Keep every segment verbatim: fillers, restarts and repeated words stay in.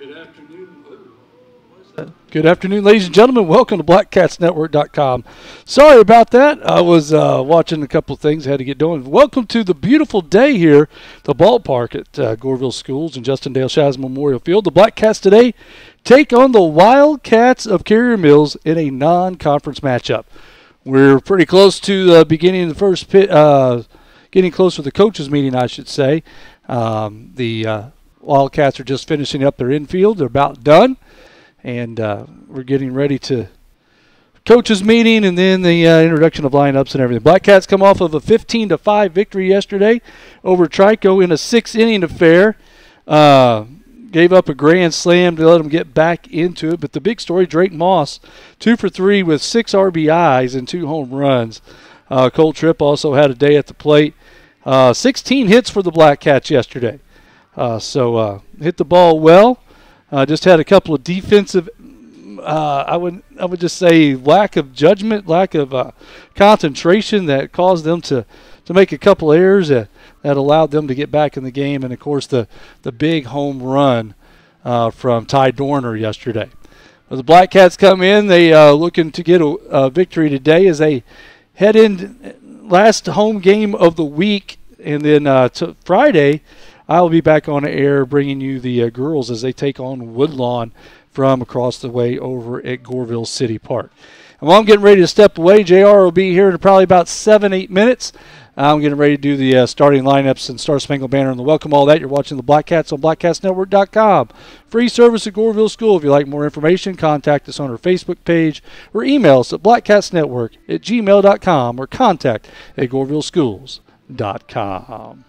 Good afternoon. Good afternoon, ladies and gentlemen. Welcome to black cats network dot com. Sorry about that. I was uh, watching a couple of things. I had to get going. Welcome to the beautiful day here, the ballpark at uh, Goreville Schools and Justin Dale Shaz Memorial Field. The Black Cats today take on the Wildcats of Carrier Mills in a non-conference matchup. We're pretty close to the beginning of the first pit, uh, getting close to the coaches meeting, I should say. Um, the uh, Wildcats are just finishing up their infield. They're about done. And uh, we're getting ready to coaches meeting and then the uh, introduction of lineups and everything. Black Cats come off of a fifteen to five victory yesterday over Trico in a six-inning affair. Uh, gave up a grand slam to let them get back into it. But the big story, Drake Moss, two for three with six R B Is and two home runs. Uh, Cole Tripp also had a day at the plate. Uh, sixteen hits for the Black Cats yesterday. Uh, so uh, hit the ball well. Uh, just had a couple of defensive, uh, I would I would just say lack of judgment, lack of uh, concentration that caused them to, to make a couple errors that, that allowed them to get back in the game. And, of course, the, the big home run uh, from Ty Dorner yesterday. Well, the Black Cats come in. They uh, looking to get a, a victory today as they head in last home game of the week. And then uh, to Friday, I'll be back on the air bringing you the uh, girls as they take on Woodlawn from across the way over at Goreville City Park. And while I'm getting ready to step away, J R will be here in probably about seven, eight minutes. I'm getting ready to do the uh, starting lineups and Star Spangled Banner and the welcome all that. You're watching the Black Cats on black cats network dot com. Free service at Goreville School. If you'd like more information, contact us on our Facebook page or email us at black cats network at gmail dot com or contact at goreville schools dot com.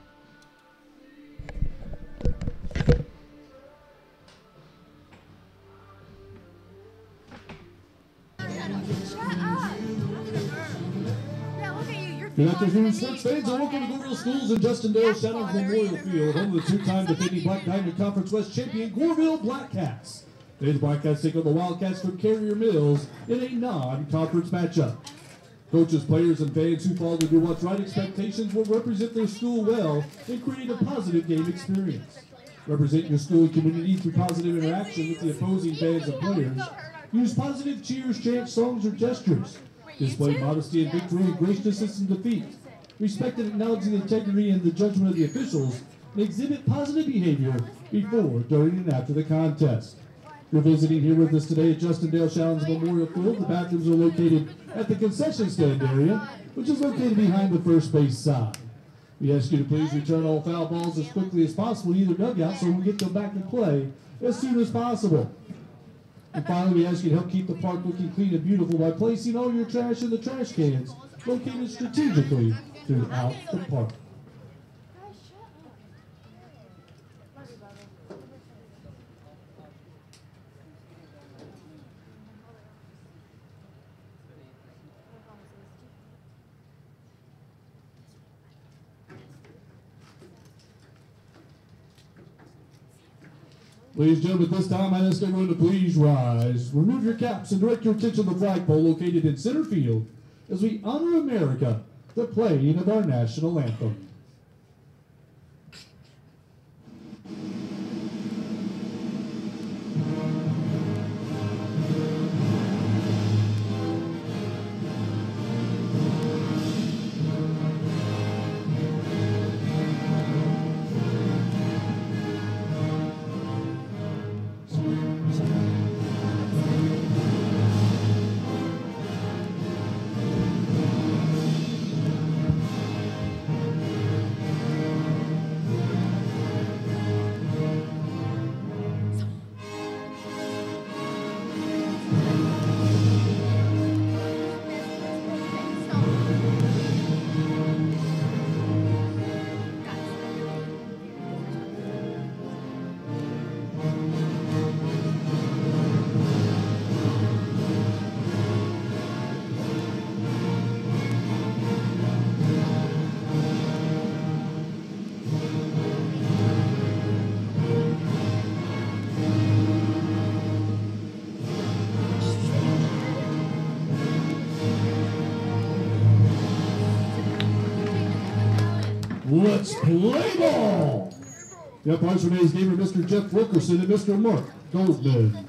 Good afternoon, sports fans, and welcome to Goreville Schools and Justin Dale Shadows Memorial Field, home of the two-time defending Black Diamond Conference West champion Goreville Black Cats. Today's Black Cats take on the Wildcats from Carrier Mills in a non-conference matchup. Coaches, players, and fans who follow the Do What's Right expectations will represent their school well and create a positive game experience. Represent your school and community through positive interaction with the opposing fans and players. Use positive cheers, chants, songs, or gestures. Display modesty in victory and graciousness in defeat. Respect and acknowledge the integrity and the judgment of the officials, and exhibit positive behavior before, during, and after the contest. You're visiting here with us today at Justin Dale Shallons Memorial Field. The bathrooms are located at the concession stand area, which is located behind the first base side. We ask you to please return all foul balls as quickly as possible to either dugout so we can get them back in play as soon as possible. And finally, we ask you to help keep the park looking clean and beautiful by placing all your trash in the trash cans located strategically throughout the park. Ladies and gentlemen, at this time, I ask everyone to please rise. Remove your caps and direct your attention to the flagpole located in center field as we honor America, the playing of our national anthem. Let's play ball! The umpires for today's game are Mister Jeff Wilkerson and Mister Mark Goldman.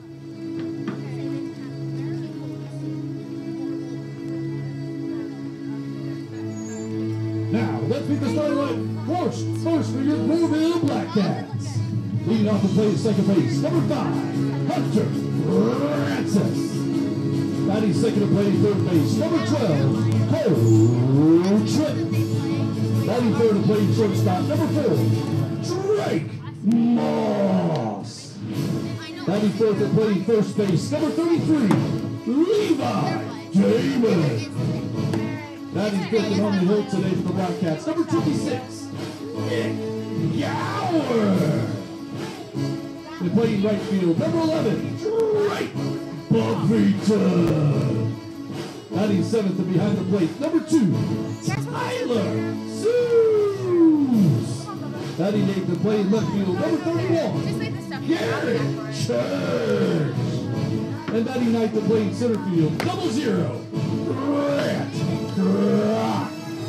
Now, let's meet the starting line. First, first for your Greenville Black Cats. Leading off the play at second base, number five, Hunter Francis. Batting second to play third base, number twelve, Cole Tripp. Batting third to play shortstop, number four, Drake Moss. Batting fourth to play first base, number thirty-three, Levi Davis. Batting fifth and on the hill today for the Black Cats, number twenty-six, Nick Gower. And playing right field, number eleven, Drake Buffington. Batting seventh and behind the plate, number two, Tyler Seuss. Batting eighth and playing left field, number thirty-one, Garrett Church. And batting ninth and playing center field, double zero, Brett Crock.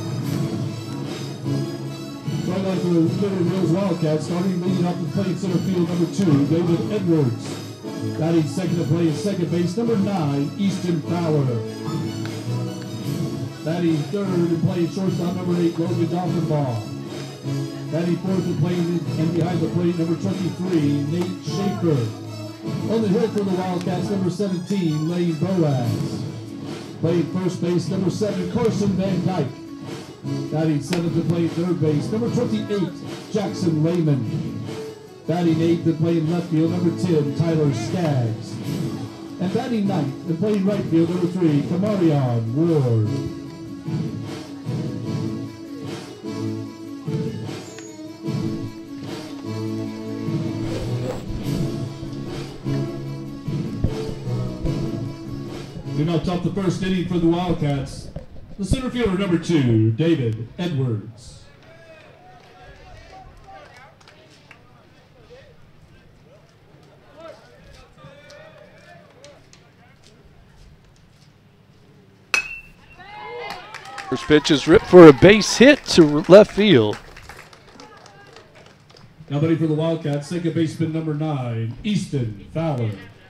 Right line for the Liberty Mills Wildcats, starting leading off the playing center field, number two, David Edwards. Batting second to play second base, number nine, Easton Fowler. Batting third and playing shortstop, number eight, Logan Dolphinbaugh. Batting fourth and playing and behind the plate, number twenty-three, Nate Schaefer. On the hill for the Wildcats, number seventeen, Lane Boaz. Playing first base, number seven, Carson Van Dyke. Batting seventh and playing third base, number twenty-eight, Jackson Lehman. Batting eighth and playing left field, number ten, Tyler Skaggs. And batting ninth and playing right field, number three, Kamarion Ward. We now top the first inning for the Wildcats. The center fielder, number two, David Edwards. First pitch is ripped for a base hit to left field. Now ready for the Wildcats, second baseman number nine, Easton Fowler.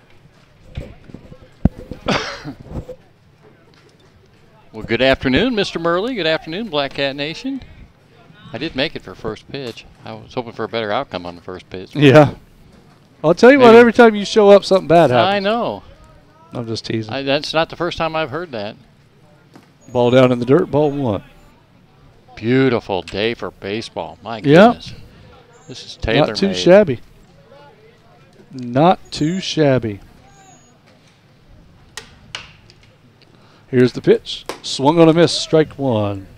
Well, good afternoon, Mister Murley. Good afternoon, Black Cat Nation. I did make it for first pitch. I was hoping for a better outcome on the first pitch. Yeah. I'll tell you Maybe. what, every time you show up, something bad happens. I know. I'm just teasing. I, that's not the first time I've heard that. Ball down in the dirt, ball one. Beautiful day for baseball. My Yeah. goodness. This is tailor-made. Not too shabby. Not too shabby. Here's the pitch. Swung on a miss, strike one.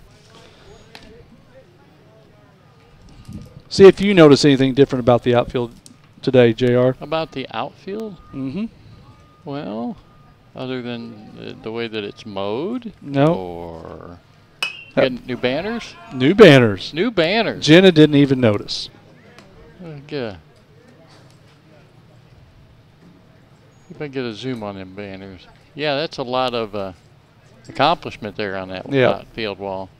See if you notice anything different about the outfield today, J R. About the outfield? Mm-hmm. Well, other than the, the way that it's mowed? No. Or got new banners? New banners. New banners. Jenna didn't even notice. Uh, yeah. If I get a zoom on them banners. Yeah, that's a lot of uh, accomplishment there on that Yeah. outfield wall.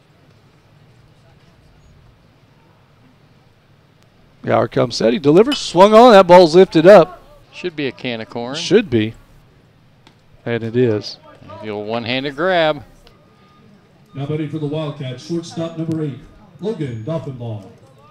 Gower comes set. He delivers. Swung on. That ball's lifted up. Should be a can of corn. Should be. And it is. The old one-handed grab. Now ready for the Wildcats, shortstop number eight, Logan Dolphinbaugh.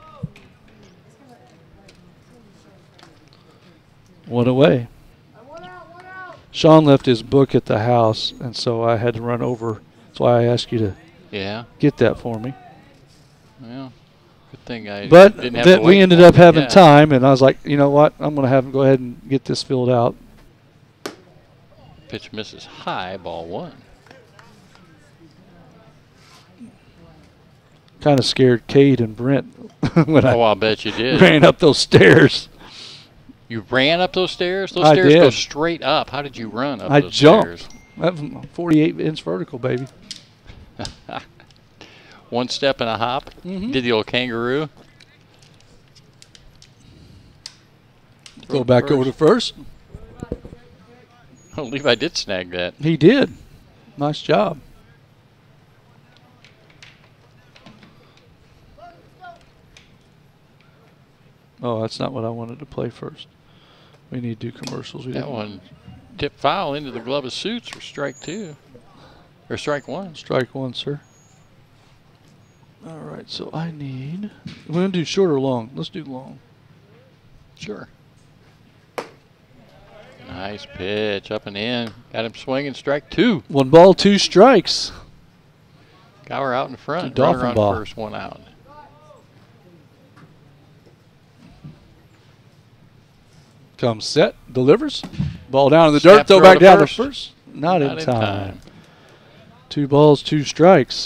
One away. Sean left his book at the house, and so I had to run over. That's why I asked you to Yeah. get that for me. Well, good thing I But didn't have then to we wait ended for up it. having Yeah. time, and I was like, you know what? I'm going to have him go ahead and get this filled out. Pitch misses high, ball one. Kind of scared Cade and Brent when Oh, I I'll bet you did. ran up those stairs. You ran up those stairs? Those I stairs go did. straight up. How did you run up I those jumped. stairs? That was forty-eight inch vertical, baby. One step and a hop. Mhm. Did the old kangaroo. Throw Go it back first. over to first. Oh, Levi did snag that. He did. Nice job. Oh, that's not what I wanted to play first. We need to do commercials. We That didn't. one tipped foul into the glove of Suits for strike two. Or strike one. Strike one, sir. All right, so I need. We're going to do short or long? Let's do long. Sure. Nice pitch, up and in. Got him swinging, strike two. One ball, two strikes. Gower out in front. Dolphin Runner on ball. first, one out. Comes set, delivers. Ball down in the Snap dirt, throw throw back to down first. to first. Not, Not in, in time. time. Two balls, two strikes.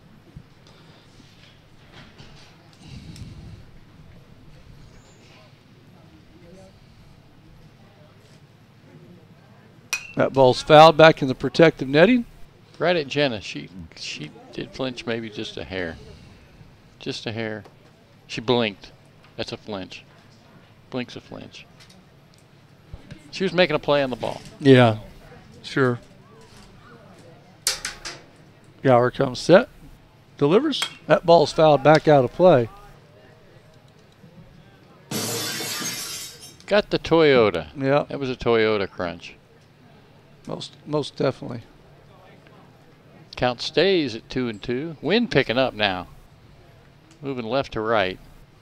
That ball's fouled back in the protective netting. Right at Jenna. She she did flinch maybe just a hair. Just a hair. She blinked. That's a flinch. Blinks a flinch. She was making a play on the ball. Yeah, sure. Gower comes set, delivers. That ball's fouled back out of play. Got the Toyota. Yeah, That was a Toyota crunch. most most definitely. Count stays at two and two. Wind picking up now. Moving left to right.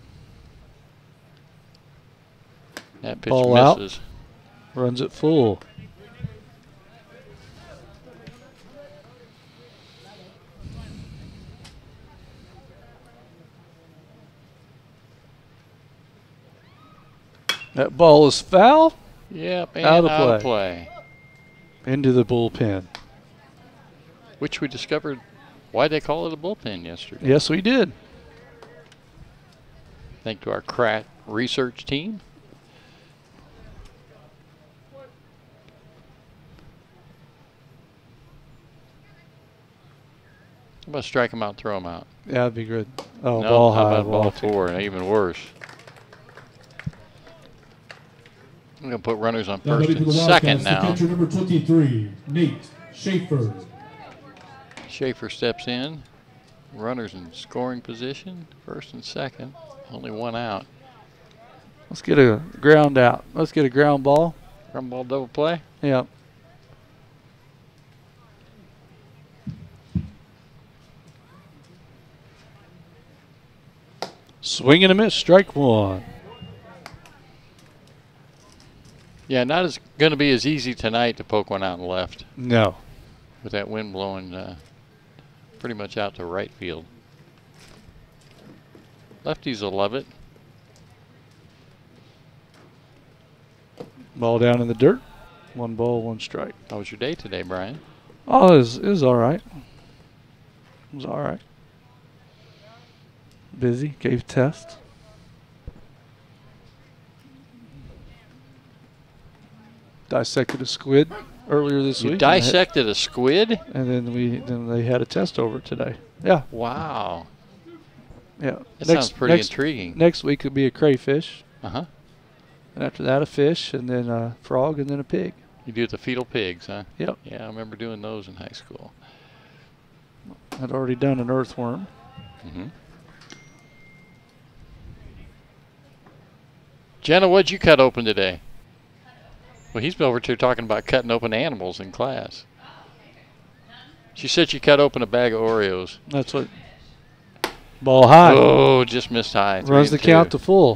That pitch Ball out. misses. Runs it full. That ball is foul Yep, and Out out, of of play. into the bullpen. Which we discovered why they call it a bullpen yesterday. Yes, we did. Thanks to our crack research team. How about strike him out, throw him out? Yeah, that'd be good. Oh, No, ball how high. about ball ball four? Even worse. I'm going to put runners on Now first ready for the and Wildcats, second the now. catcher number twenty-three, Nate Schaefer. Schaefer steps in. Runners in scoring position, first and second. Only one out. Let's get a ground out. Let's get a ground ball. Run ball double play. Yeah. Swing and a miss. Strike one. Yeah, not as going to be as easy tonight to poke one out and left No. with that wind blowing uh, pretty much out to right field. Lefties will love it. Ball down in the dirt. One ball, one strike. How was your day today, Brian? Oh, it was, it was all right. It was all right. Busy. Gave test. Dissected a squid earlier this You week. dissected a squid? And then we then they had a test over it today. Yeah, Wow. yeah. That sounds pretty intriguing. Next week it'll be a crayfish, Uh-huh. and after that a fish, and then a frog, and then a pig. You do the fetal pigs, huh? Yep. Yeah, I remember doing those in high school. I'd already done an earthworm. Mm-hmm. Jenna, what'd you cut open today? Well, he's been over here talking about cutting open animals in class. She said she cut open a bag of Oreos. That's what. Ball high. Oh, just missed high. Three Runs the and count two. to full.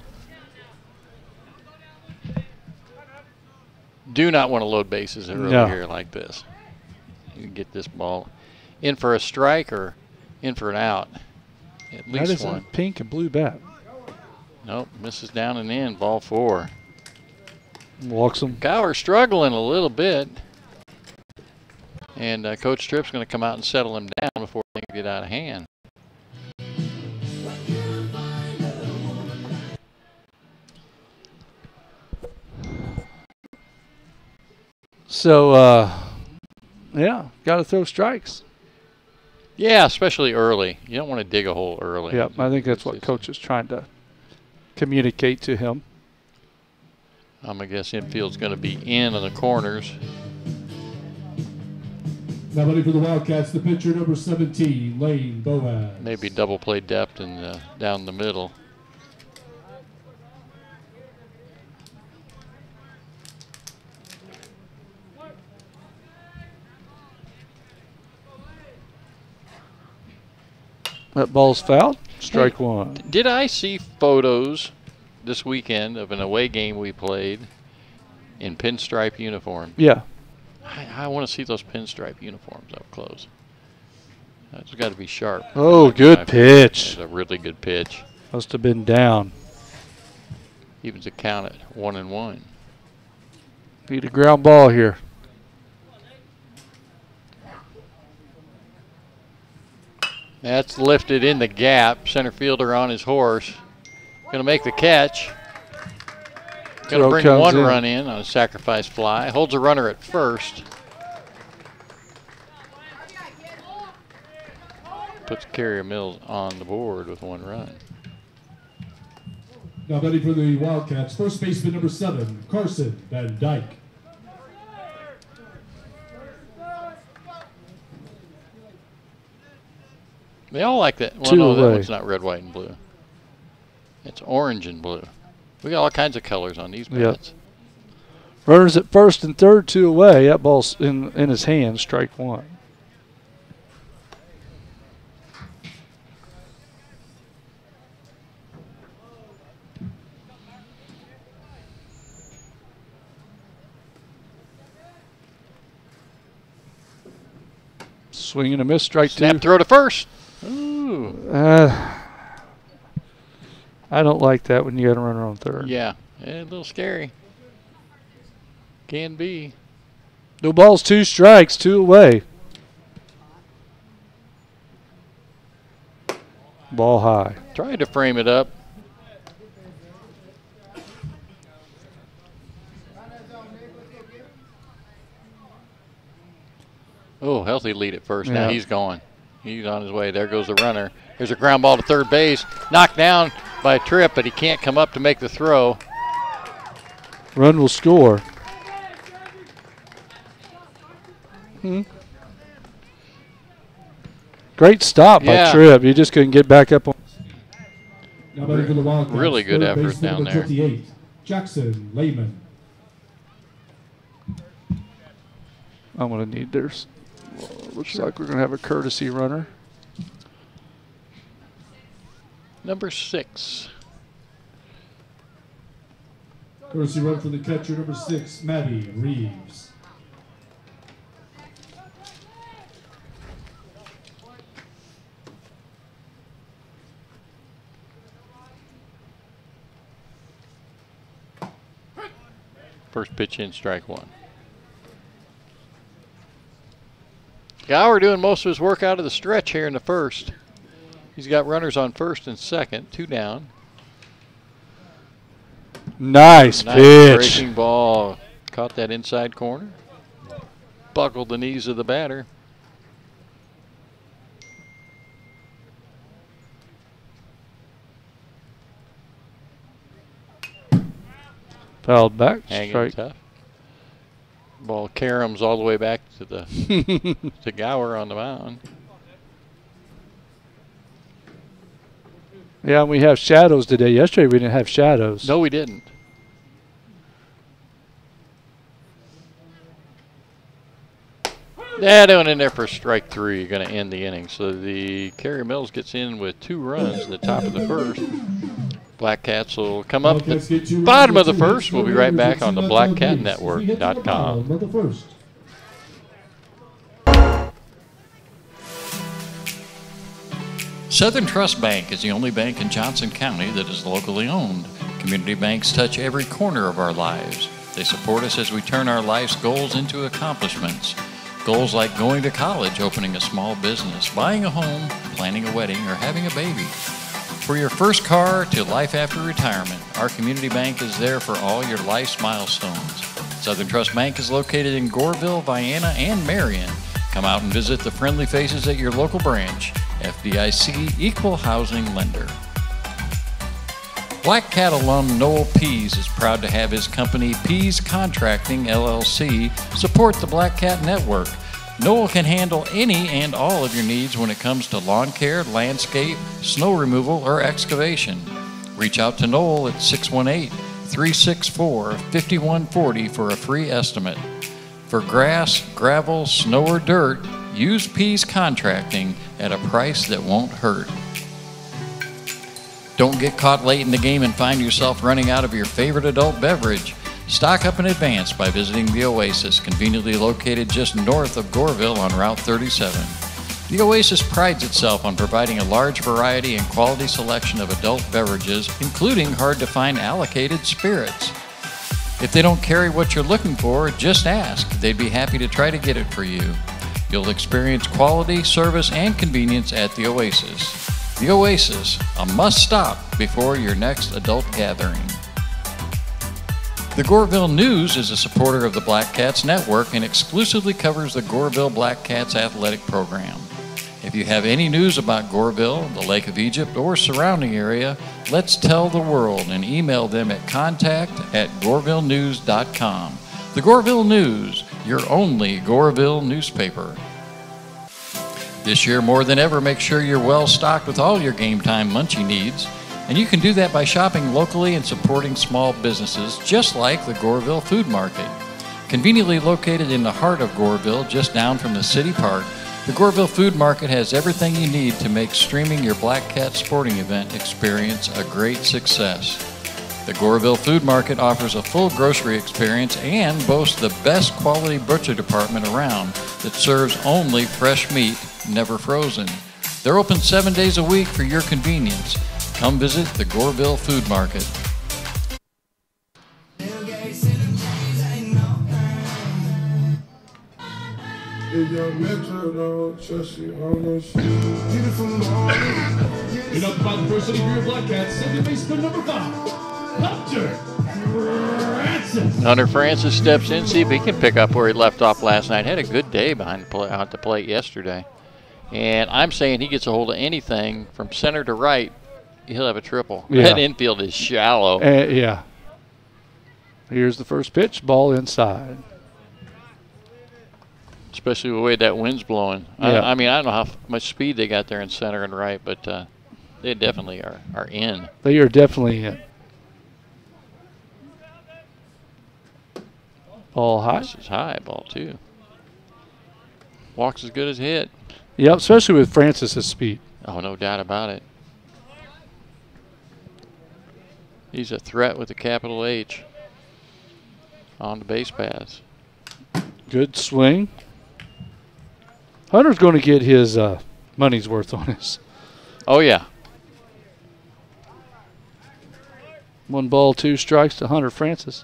Do not want to load bases early No. here like this. You can get this ball in for a strike or in for an out. At That least is one. a pink and blue bat. Nope, misses down and in. Ball four. Walks him. Gower struggling a little bit. And uh, Coach Tripp's going to come out and settle him down before things get out of hand. So, uh, yeah, got to throw strikes. Yeah, especially early. You don't want to dig a hole early. Yeah, I think that's It's- what it's- Coach is trying to communicate to him. Um, I guess infield's going to be in on the corners. Now ready for the Wildcats, the pitcher number seventeen, Lane Boaz. Maybe double play depth and uh, down the middle. That ball's fouled. Strike hey, one. Did I see photos this weekend of an away game we played in pinstripe uniform? Yeah. I, I want to see those pinstripe uniforms up close. That's got to be sharp. Oh, good pitch. That's a really good pitch. Must have been down. Even to count it one and one. Need a ground ball here. That's lifted in the gap. Center fielder on his horse. Going to make the catch. Going to bring one in. run in on a sacrifice fly. Holds a runner at first. Puts Carrier Mills on the board with one run. Now batting for the Wildcats, first baseman number seven, Carson Van Dyke. They all like that. Well, Two no, away. That one's not red, white, and blue. It's orange and blue. We got all kinds of colors on these bats. Yep. Runners at first and third, two away. That ball's in, in his hand, strike one. Swing and a miss, strike Snap two. Throw to first. Ooh. Uh, I don't like that when you got a runner on third. Yeah, yeah, a little scary. Can be. No balls, two strikes, two away. Ball high. Tried to frame it up. Oh, healthy lead at first. Yeah. Now he's gone. He's on his way. There goes the runner. There's a ground ball to third base. Knocked down by Tripp, but he can't come up to make the throw. Run will score. Hmm. Great stop yeah. by Tripp. You just couldn't get back up on. Really good effort down there. Jackson Lehman. I'm going to need theirs. Looks sure. like we're going to have a courtesy runner. Number six. Courtesy run for the catcher, number six, Maddie Reeves. First pitch in, strike one. Gower doing most of his work out of the stretch here in the first. He's got runners on first and second, two down. Nice, nice pitch. Breaking ball. Caught that inside corner. Buckled the knees of the batter. Fouled back, Hanging strike. Tough. Ball caroms all the way back to the to Gower on the mound. Yeah, we have shadows today. Yesterday we didn't have shadows. No, we didn't. Yeah, doing in there for strike three. You're going to end the inning. So the Carrier Mills gets in with two runs at the top of the first. Black Cats will come up at the bottom of the first. We'll be right back on the black cat network dot com. Southern Trust Bank is the only bank in Johnson County that is locally owned. Community banks touch every corner of our lives. They support us as we turn our life's goals into accomplishments. Goals like going to college, opening a small business, buying a home, planning a wedding, or having a baby. For your first car to life after retirement, our community bank is there for all your life's milestones. Southern Trust Bank is located in Goreville, Vienna, and Marion. Come out and visit the friendly faces at your local branch. F D I C Equal Housing Lender. Black Cat alum Noel Pease is proud to have his company Pease Contracting L L C support the Black Cat Network. Noel can handle any and all of your needs when it comes to lawn care, landscape, snow removal, or excavation. Reach out to Noel at six one eight, three six four, five one four zero for a free estimate. For grass, gravel, snow, or dirt, use Pease Contracting at a price that won't hurt. Don't get caught late in the game and find yourself running out of your favorite adult beverage. Stock up in advance by visiting the Oasis, conveniently located just north of Goreville on Route thirty-seven. The Oasis prides itself on providing a large variety and quality selection of adult beverages, including hard-to-find allocated spirits. If they don't carry what you're looking for, just ask. They'd be happy to try to get it for you. You'll experience quality, service, and convenience at the Oasis. The Oasis, a must-stop before your next adult gathering. The Goreville News is a supporter of the Black Cats Network and exclusively covers the Goreville Black Cats athletic program. If you have any news about Goreville, the Lake of Egypt, or surrounding area, let's tell the world and email them at contact at goreville news dot com. The Goreville News, your only Goreville newspaper. This year, more than ever, make sure you're well stocked with all your game time munchie needs. And you can do that by shopping locally and supporting small businesses, just like the Goreville Food Market. Conveniently located in the heart of Goreville, just down from the city park, the Goreville Food Market has everything you need to make streaming your Black Cat sporting event experience a great success. The Goreville Food Market offers a full grocery experience and boasts the best quality butcher department around that serves only fresh meat, never frozen. They're open seven days a week for your convenience. Come visit the Goreville Food Market. Enough about the first inning for your Black Cats. Second baseman number five, Hunter Francis. Hunter Francis steps in, see if he can pick up where he left off last night. Had a good day behind the plate, out the plate yesterday. And I'm saying he gets a hold of anything from center to right, he'll have a triple. Yeah. That infield is shallow. Uh, yeah. Here's the first pitch, ball inside. Especially the way that wind's blowing. Yeah. I, I mean, I don't know how much speed they got there in center and right, but uh, they definitely are, are in. They are definitely in. Ball high. This is high ball, too. Walks as good as hit. Yep, especially with Francis's speed. Oh, no doubt about it. He's a threat with a capital H on the base paths. Good swing. Hunter's going to get his uh, money's worth on this. Oh, yeah. One ball, two strikes to Hunter Francis.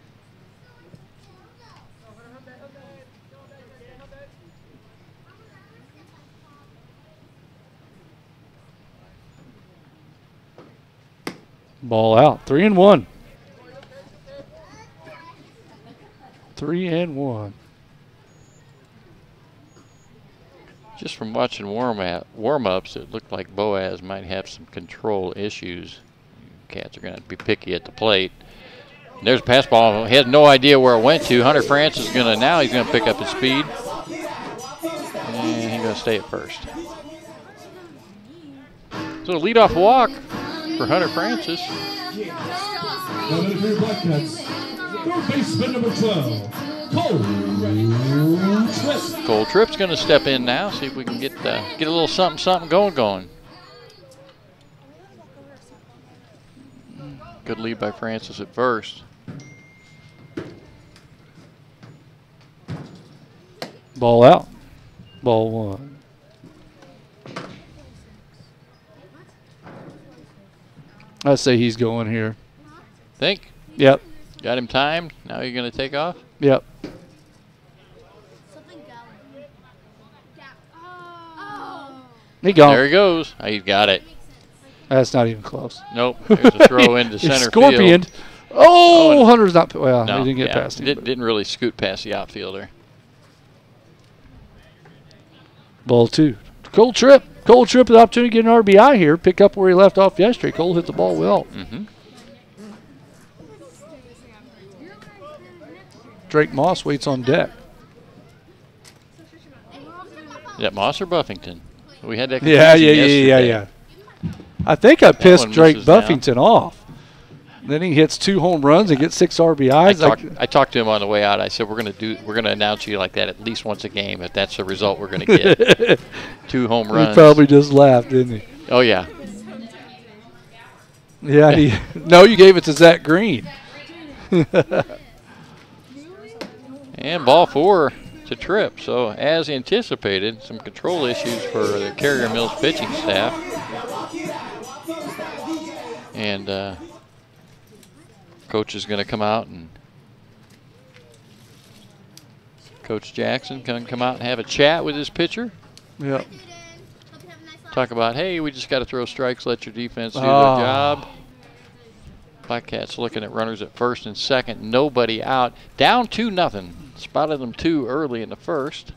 Ball out. Three and one. Three and one. Just from watching warm up, warm-ups, it looked like Boaz might have some control issues. Cats are going to be picky at the plate. And there's a pass ball. He has no idea where it went to. Hunter Francis is going to, now he's going to pick up his speed. And he's going to stay at first. So a leadoff walk for Hunter Francis. Now ready for your Black Cats. Third baseman number twelve, Cole Tripp. Cole Tripp's going to step in now. See if we can get uh, get a little something something going going. Good lead by Francis at first. Ball out. Ball one. I say he's going here. Think? Yep. Got him timed. Now you're going to take off? Yep. He gone. There he goes. Oh, he got it. That's not even close. Nope. There's a throw into center Scorpion. field. Oh, Oh, Hunter's not. Well, No, he didn't get yeah, past him. Did, but- didn't really scoot past the outfielder. Ball two. Cole Tripp. Cole Tripp with the opportunity to get an R B I here. Pick up where he left off yesterday. Cole hit the ball well. Mm-hmm. Drake Moss waits on deck. Is that Moss or Buffington? We had that Yeah, yeah, confusion yeah, yeah, yesterday. yeah. I think I pissed one Drake misses now. Buffington off. Then he hits two home runs and gets six R B I Is. talked, Like, I talked to him on the way out. I said, we're going to do, we're going to announce you like that at least once a game if that's the result we're going to get. Two home he runs. probably just laughed, didn't he? Oh, yeah. Yeah. He, no, you gave it to Zach Green. And ball four to Tripp. So as anticipated, some control issues for the Carrier Mills pitching staff. And uh, coach is going to come out, and Coach Jackson can come out and have a chat with his pitcher. Yep. Talk about, hey, we just got to throw strikes, let your defense do Oh. their job. Black Cats looking at runners at first and second, nobody out. Down two nothing. Spotted them two early in the first.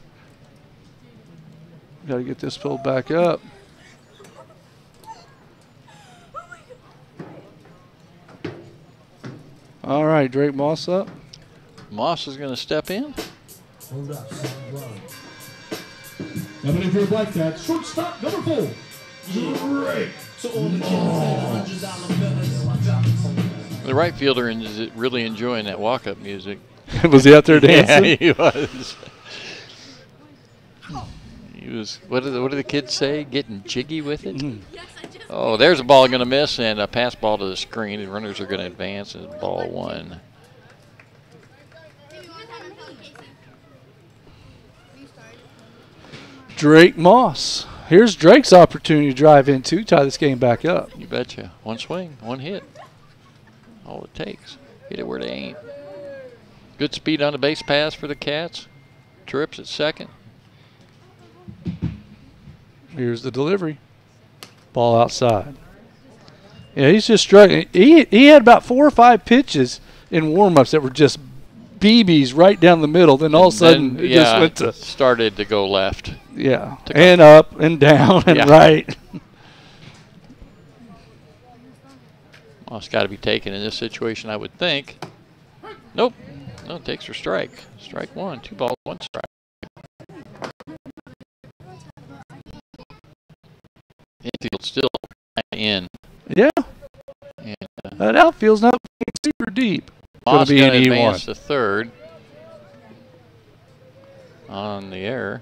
Got to get this filled back up. All right, Drake Moss up. Moss is going to step in. Coming in for the Black Cats, shortstop number four, Drake. The right fielder is really enjoying that walk-up music. Was he out there dancing? Yeah, he was. He was. What do the, what do the kids say? Getting jiggy with it. Mm. Oh, there's a ball going to miss, and a pass ball to the screen. The runners are going to advance, and ball one. Drake Moss. Here's Drake's opportunity to drive in to tie this game back up. You betcha. One swing, one hit. All it takes. Hit it where they ain't. Good speed on the base pass for the Cats. Trips at second. Here's the delivery. Ball outside. Yeah, he's just struggling. He, he had about four or five pitches in warm-ups that were just B Bs right down the middle. Then all of a sudden Then, it yeah, just went to started to go left. yeah, Took and up and down and Yeah. right. Well, it's got to be taken in this situation, I would think. Nope. No, takes her strike. Strike one. Two balls, one strike. Infield still in. Yeah, And uh, that outfield's not super deep. Moss be going an to E one. advance to third on the error.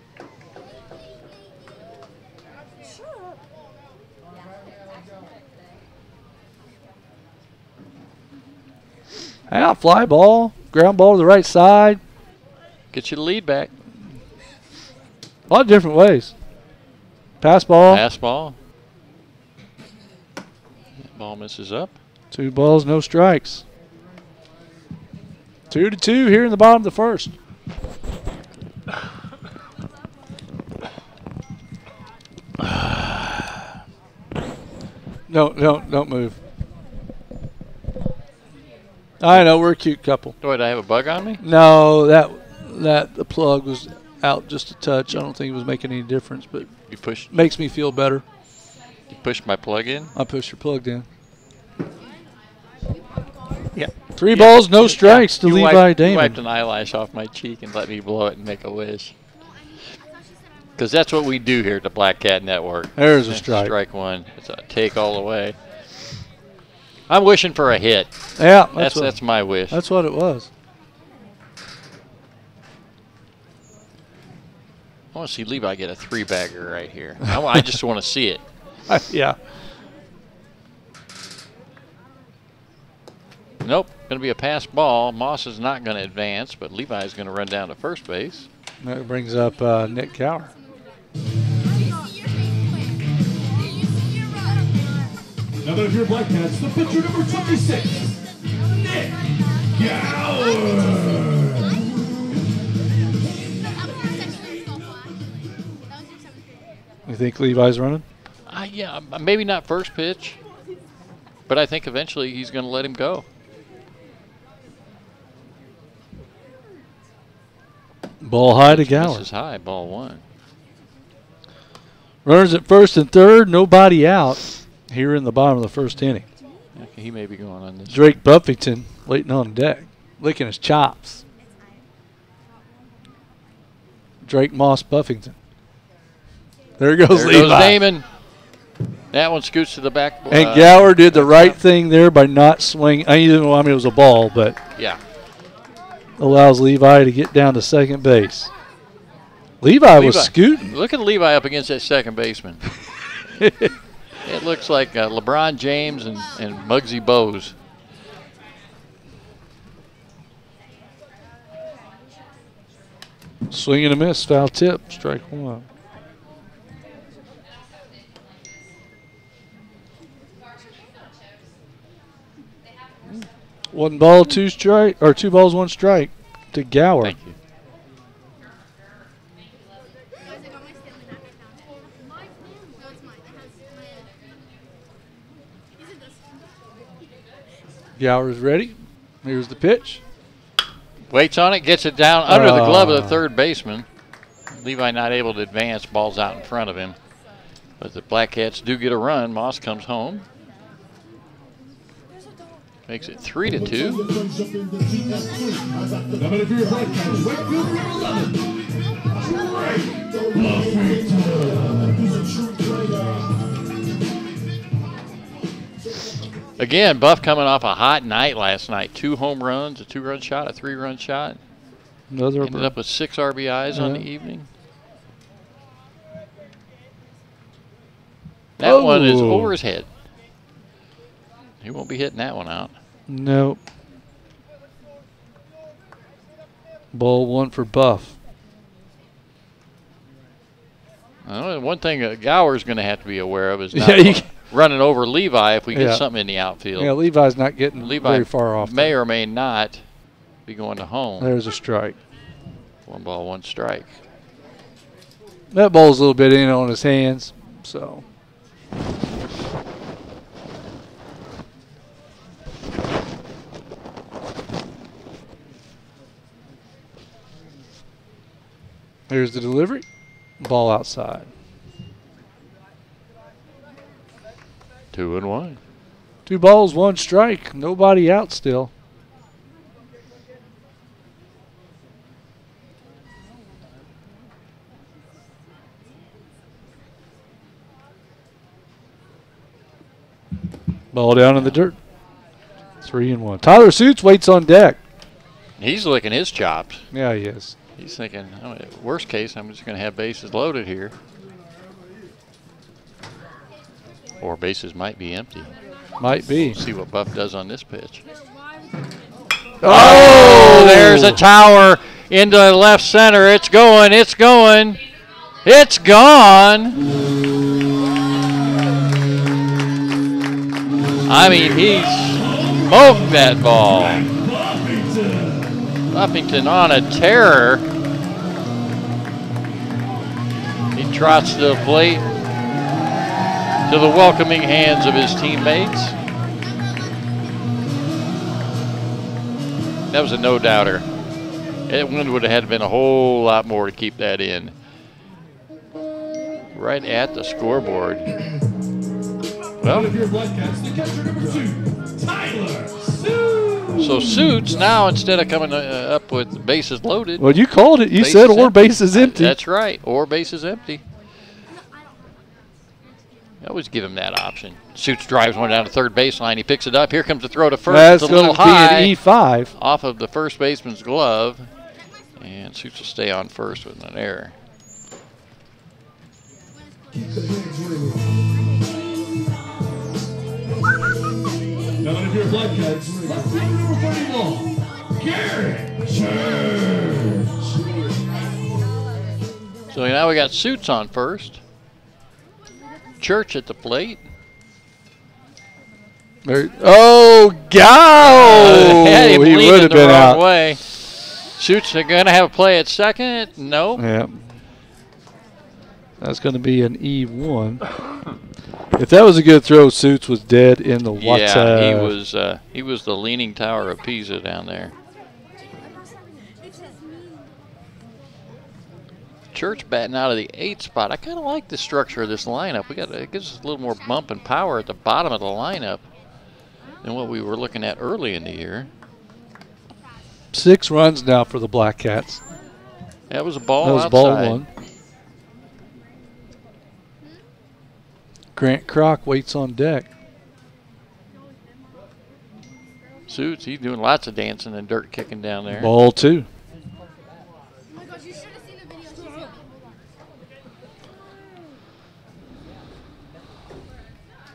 Out, fly ball, ground ball to the right side. Get you the lead back. A lot of different ways. Pass ball. Pass ball. Ball misses up. Two balls, no strikes. Two to two here in the bottom of the first. No, no, don't move. I know we're a cute couple. Wait, I have a bug on me? No, that that the plug was out just a touch. I don't think it was making any difference, but You pushed. makes me feel better. You pushed my plug in. I pushed your plug in. Yeah. Three balls, no strikes to You Levi wiped, you Damon. wiped an eyelash off my cheek and let me blow it and make a wish. Because that's what we do here at the Black Cat Network. There's a strike. Strike one. It's a take all the way. I'm wishing for a hit. Yeah, that's That's what, that's my wish. that's what it was. I want to see Levi get a three bagger right here. I, wa- I just want to see it. Yeah. Nope. Going to be a pass ball. Moss is not going to advance, but Levi is going to run down to first base. That brings up uh, Nick Cower. Now that if you're Black Cats, the pitcher number twenty-six, Nick Gower. You think Levi's running? Uh, yeah, m- maybe not first pitch, but I think eventually he's going to let him go. Ball high to This Gower. is high, ball one. Runners at first and third, nobody out here in the bottom of the first inning. Okay, he may be going on this. Drake Buffington waiting on deck, licking his chops. Drake Moss Buffington. There goes There Levi. goes Damon. That one scoots to the back. And uh, Gower did the right thing there by not swinging. I didn't know, I mean, it was a ball, but Yeah. allows Levi to get down to second base. Levi, was Levi. scooting. Look at Levi up against that second baseman. It looks like uh, LeBron James and, and Muggsy Bogues. Swing and a miss, foul tip, strike one. One ball, two strike, or two balls, one strike to Gower. Thank you. Gower's ready. Here's the pitch. Waits on it, gets it down under the glove of the Ah. third baseman. Levi not able to advance, ball's out in front of him. But the Black Cats do get a run. Moss comes home. Makes it three to two. Now ready for your broadcast, Wakefield number eleven. Again, Buff coming off a hot night last night. Two home runs, a two-run shot, a three-run shot. Another Ended up with six R B Is on the Yeah. evening. That one is Oh. over his head. He won't be hitting that one out. Nope. Ball one for Buff. Uh, one thing uh, Gower's going to have to be aware of is not Yeah, you- running over Levi if we get Yeah. something in the outfield. Yeah, Levi's not getting Levi very far off. may there. or may not be going to home. There's a strike. One ball, one strike. That ball's a little bit in on his hands, so. Here's the delivery. Ball outside. Two and one. Two balls, one strike. Nobody out still. Ball down in the dirt. Three and one. Tyler Suits waits on deck. He's licking his chops. Yeah, he is. He's thinking, I mean, worst case, I'm just going to have bases loaded here. Or bases might be empty. Might be. See what Buff does on this pitch. Oh, There's a tower into left center. It's going. It's going. It's gone. I mean, he smoked that ball. Buffington on a terror. He trots to the plate, to the welcoming hands of his teammates. That was a no-doubter. That one would have had been a whole lot more to keep that in. Right at the scoreboard. Well, Out of your Black Cats, the catcher number two, Tyler Suits. so Suits now, instead of coming uh, up with bases loaded. Well, you called it. You bases said or empty. bases empty. That's right, or bases empty. I always give him that option. Suits drives one down to third baseline. He picks it up. Here comes the throw to first. That's it's a going little to be high an E five. off of the first baseman's glove. And Suits will stay on first with an error. Now out of your Black Cats, left fielder number thirty-one, Garrett Church. So now we got Suits on first. Church at the plate. There, oh, go! Uh, had him he leaning would have the been wrong out. way. Suits are going to have a play at second. No. Yeah. That's going to be an E one. If that was a good throw, Suits was dead in the water. Yeah, he was. Uh, he was the leaning tower of Pisa down there. Church batting out of the eighth spot. I kind of like the structure of this lineup. We got it gives us a little more bump and power at the bottom of the lineup than what we were looking at early in the year. Six runs now for the Black Cats. That was a ball That was outside. ball one. Grant Kroc waits on deck. Suits, he's doing lots of dancing and dirt kicking down there. Ball two. Oh my gosh, you should have seen the video. She sent me. Hold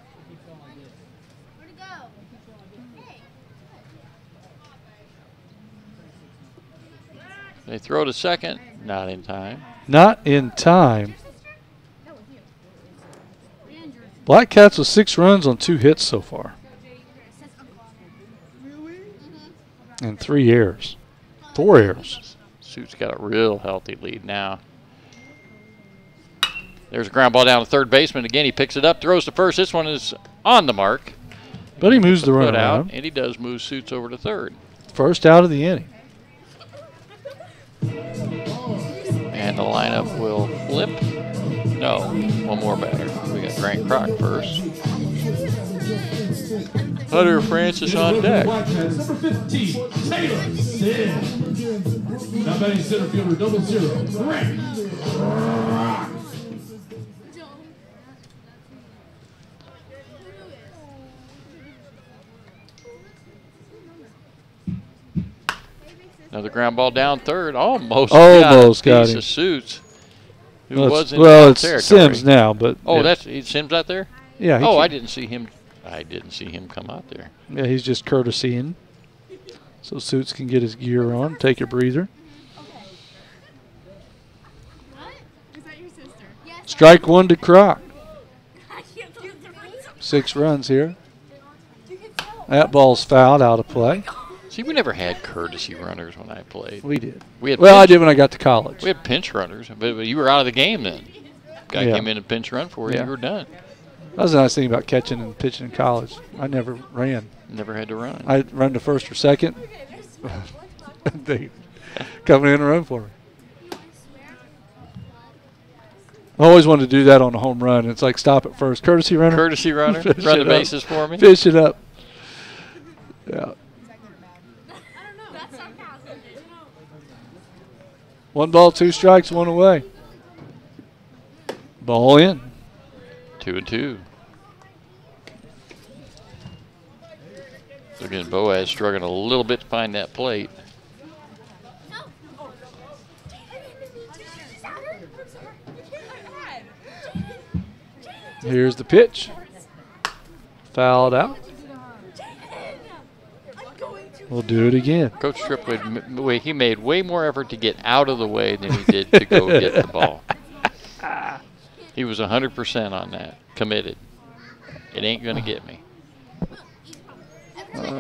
They throw to second. Not in time. Not in time. Black Cats with six runs on two hits so far. And three errors. Four errors. Suits got a real healthy lead now. There's a ground ball down to third baseman. Again, he picks it up, throws to first. This one is on the mark. But he moves the run out, around. and he does move Suits over to third. First out of the inning. And the lineup will flip. No, one more batter. We got Grant Kroc first. Hunter Francis on deck. Number fifteen, Taylor Sims. Now batting center fielder, double zero, Grant Kroc. Another ground ball down third. Almost, Almost got, got a piece him. of Suits. Who Well, was it's, in well, foul it's territory. Sims now, but Oh, yeah. that's he, Sims out there. yeah. he Oh, can- I didn't see him. I didn't see him come out there. Yeah, he's just courtesying. So Suits can get his gear on, take a breather. What? Is that your sister? Yes. Strike one to Kroc. I can't believe the reason. Six runs here. You can tell. That ball's fouled out of play. See, we never had courtesy runners when I played. We did. We had Well, I pinch, did when I got to college. we had pinch runners, but, but you were out of the game then. Guy Yeah. came in and pinch run for you, Yeah. you were done. That was the nice thing about catching and pitching in college. I never ran. Never had to run. I'd run to first or second. They come in and run for me. I always wanted to do that on a home run. It's like stop at first. Courtesy runner. Courtesy runner, Fish run it the up. bases for me. Fish it up. Yeah. I don't know. That's sarcasm. One ball, two strikes, one away. Ball in. Two and two. So again, Boaz struggling a little bit to find that plate. Here's the pitch. Fouled out. We'll do it again. Coach Tripp, would m- way- he made way more effort to get out of the way than he did to go get the ball. He was one hundred percent on that, committed. It ain't going to get me. Uh, No,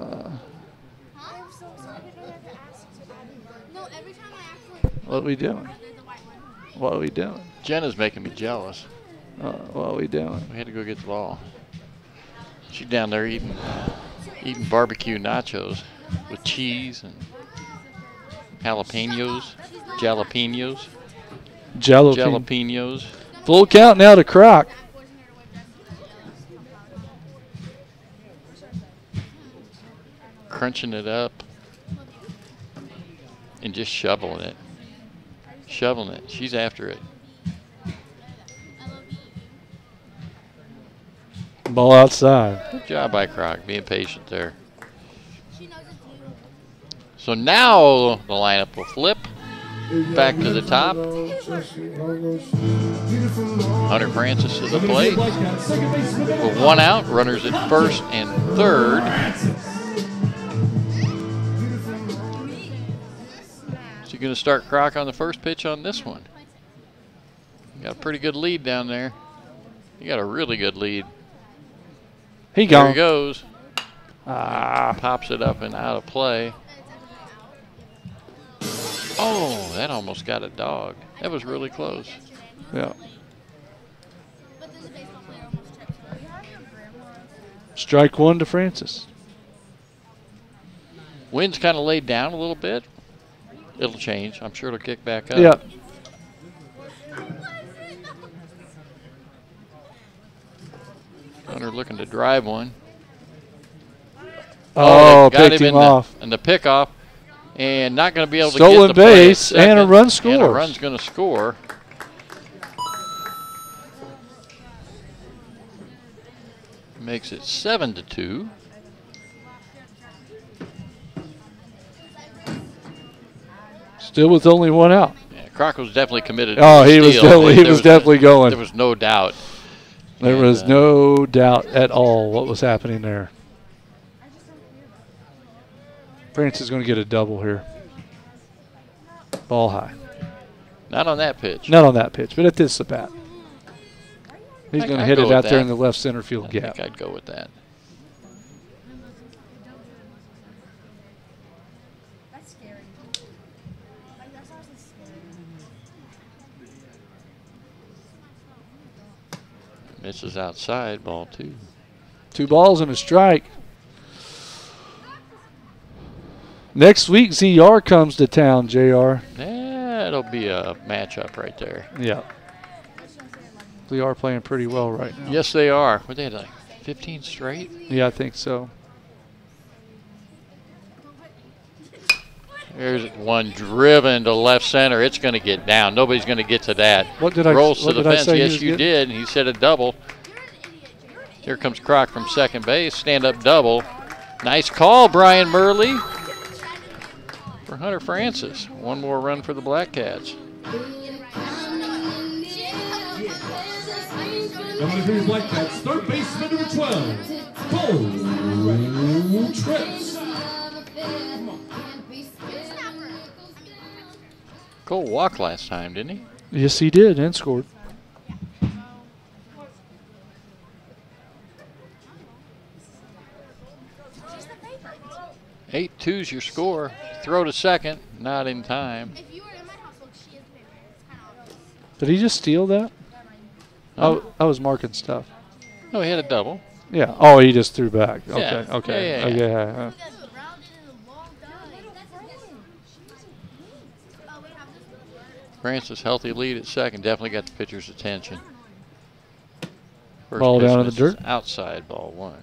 every time I actually. what are we doing? There's a white one. What are we doing? Jenna's making me jealous. Uh, what are we doing? We had to go get the ball. She's down there eating eating barbecue nachos with cheese and jalapenos, jalapenos, Jalapeno. jalapenos. Full count now to Kroc. Crunching it up and just shoveling it. Shoveling it. She's after it. Ball outside. Good job by Kroc, being patient there. She knows it's you. So now the lineup will flip back to the top. Hunter Francis to the plate. With one out, runners at first and third. So you're going to start Kroc on the first pitch on this one. You got a pretty good lead down there. You got a really good lead. He There gone. he goes. Ah, Pops it up and out of play. Oh, that almost got a dog. That was really close. yeah. But there's a baseball player almost tripped. Strike one to Francis. Wind's kind of laid down a little bit. It'll change. I'm sure it'll kick back up. Yeah. Hunter looking to drive one. Oh, they got picked him him in off. The, in the pickoff. And not going to be able to Stolen get the play at base and a second, run And a scores. run's going to score. Makes it seven to two. Still with only one out. Yeah, Kroc was definitely committed. Oh, to the he was steal. definitely- he There was definitely going. There was no doubt. There And, was uh, no doubt at all what was happening there. Francis is going to get a double here. Ball high. Not on that pitch. Not on that pitch, but at this at bat. He's I- going to I'd hit go it with out there that. in the left center field I gap. think I'd go with that. That's scary. Like, that's honestly scary. Misses outside, ball two. Two balls and a strike. Next week, Z R comes to town, J R. That'll be a matchup right there. Yeah. Z R playing pretty well right now. Yes, they are. Were they like fifteen straight? Yeah, I think so. There's one driven to left center. It's going to get down. Nobody's going to get to that. What did I- Rolls what to the did I fence. say he Yes, was you getting? did. He said a double. Here comes Croc from second base. Stand up double. Nice call, Brian Murley. For Hunter Francis. One more run for the Black Cats. Coming for your Black Cats, third baseman number twelve, Cole Trips. Cole walked last time, didn't he? Yes, he did, and scored. eight two's your score. Throw to second. Not in time. If you were in my household, she is the favorite. It's kind of obvious. Did he just steal that? Oh. Oh, I was marking stuff. No, he had a double. Yeah. Oh, he just threw back. Okay. Yeah. Okay. Yeah, yeah, okay. yeah. yeah, yeah. Look at that rounded and long die. Oh, we have this. Francis healthy lead at second. Definitely got the pitcher's attention. First Ball pitch down in the misses dirt. Outside, ball one.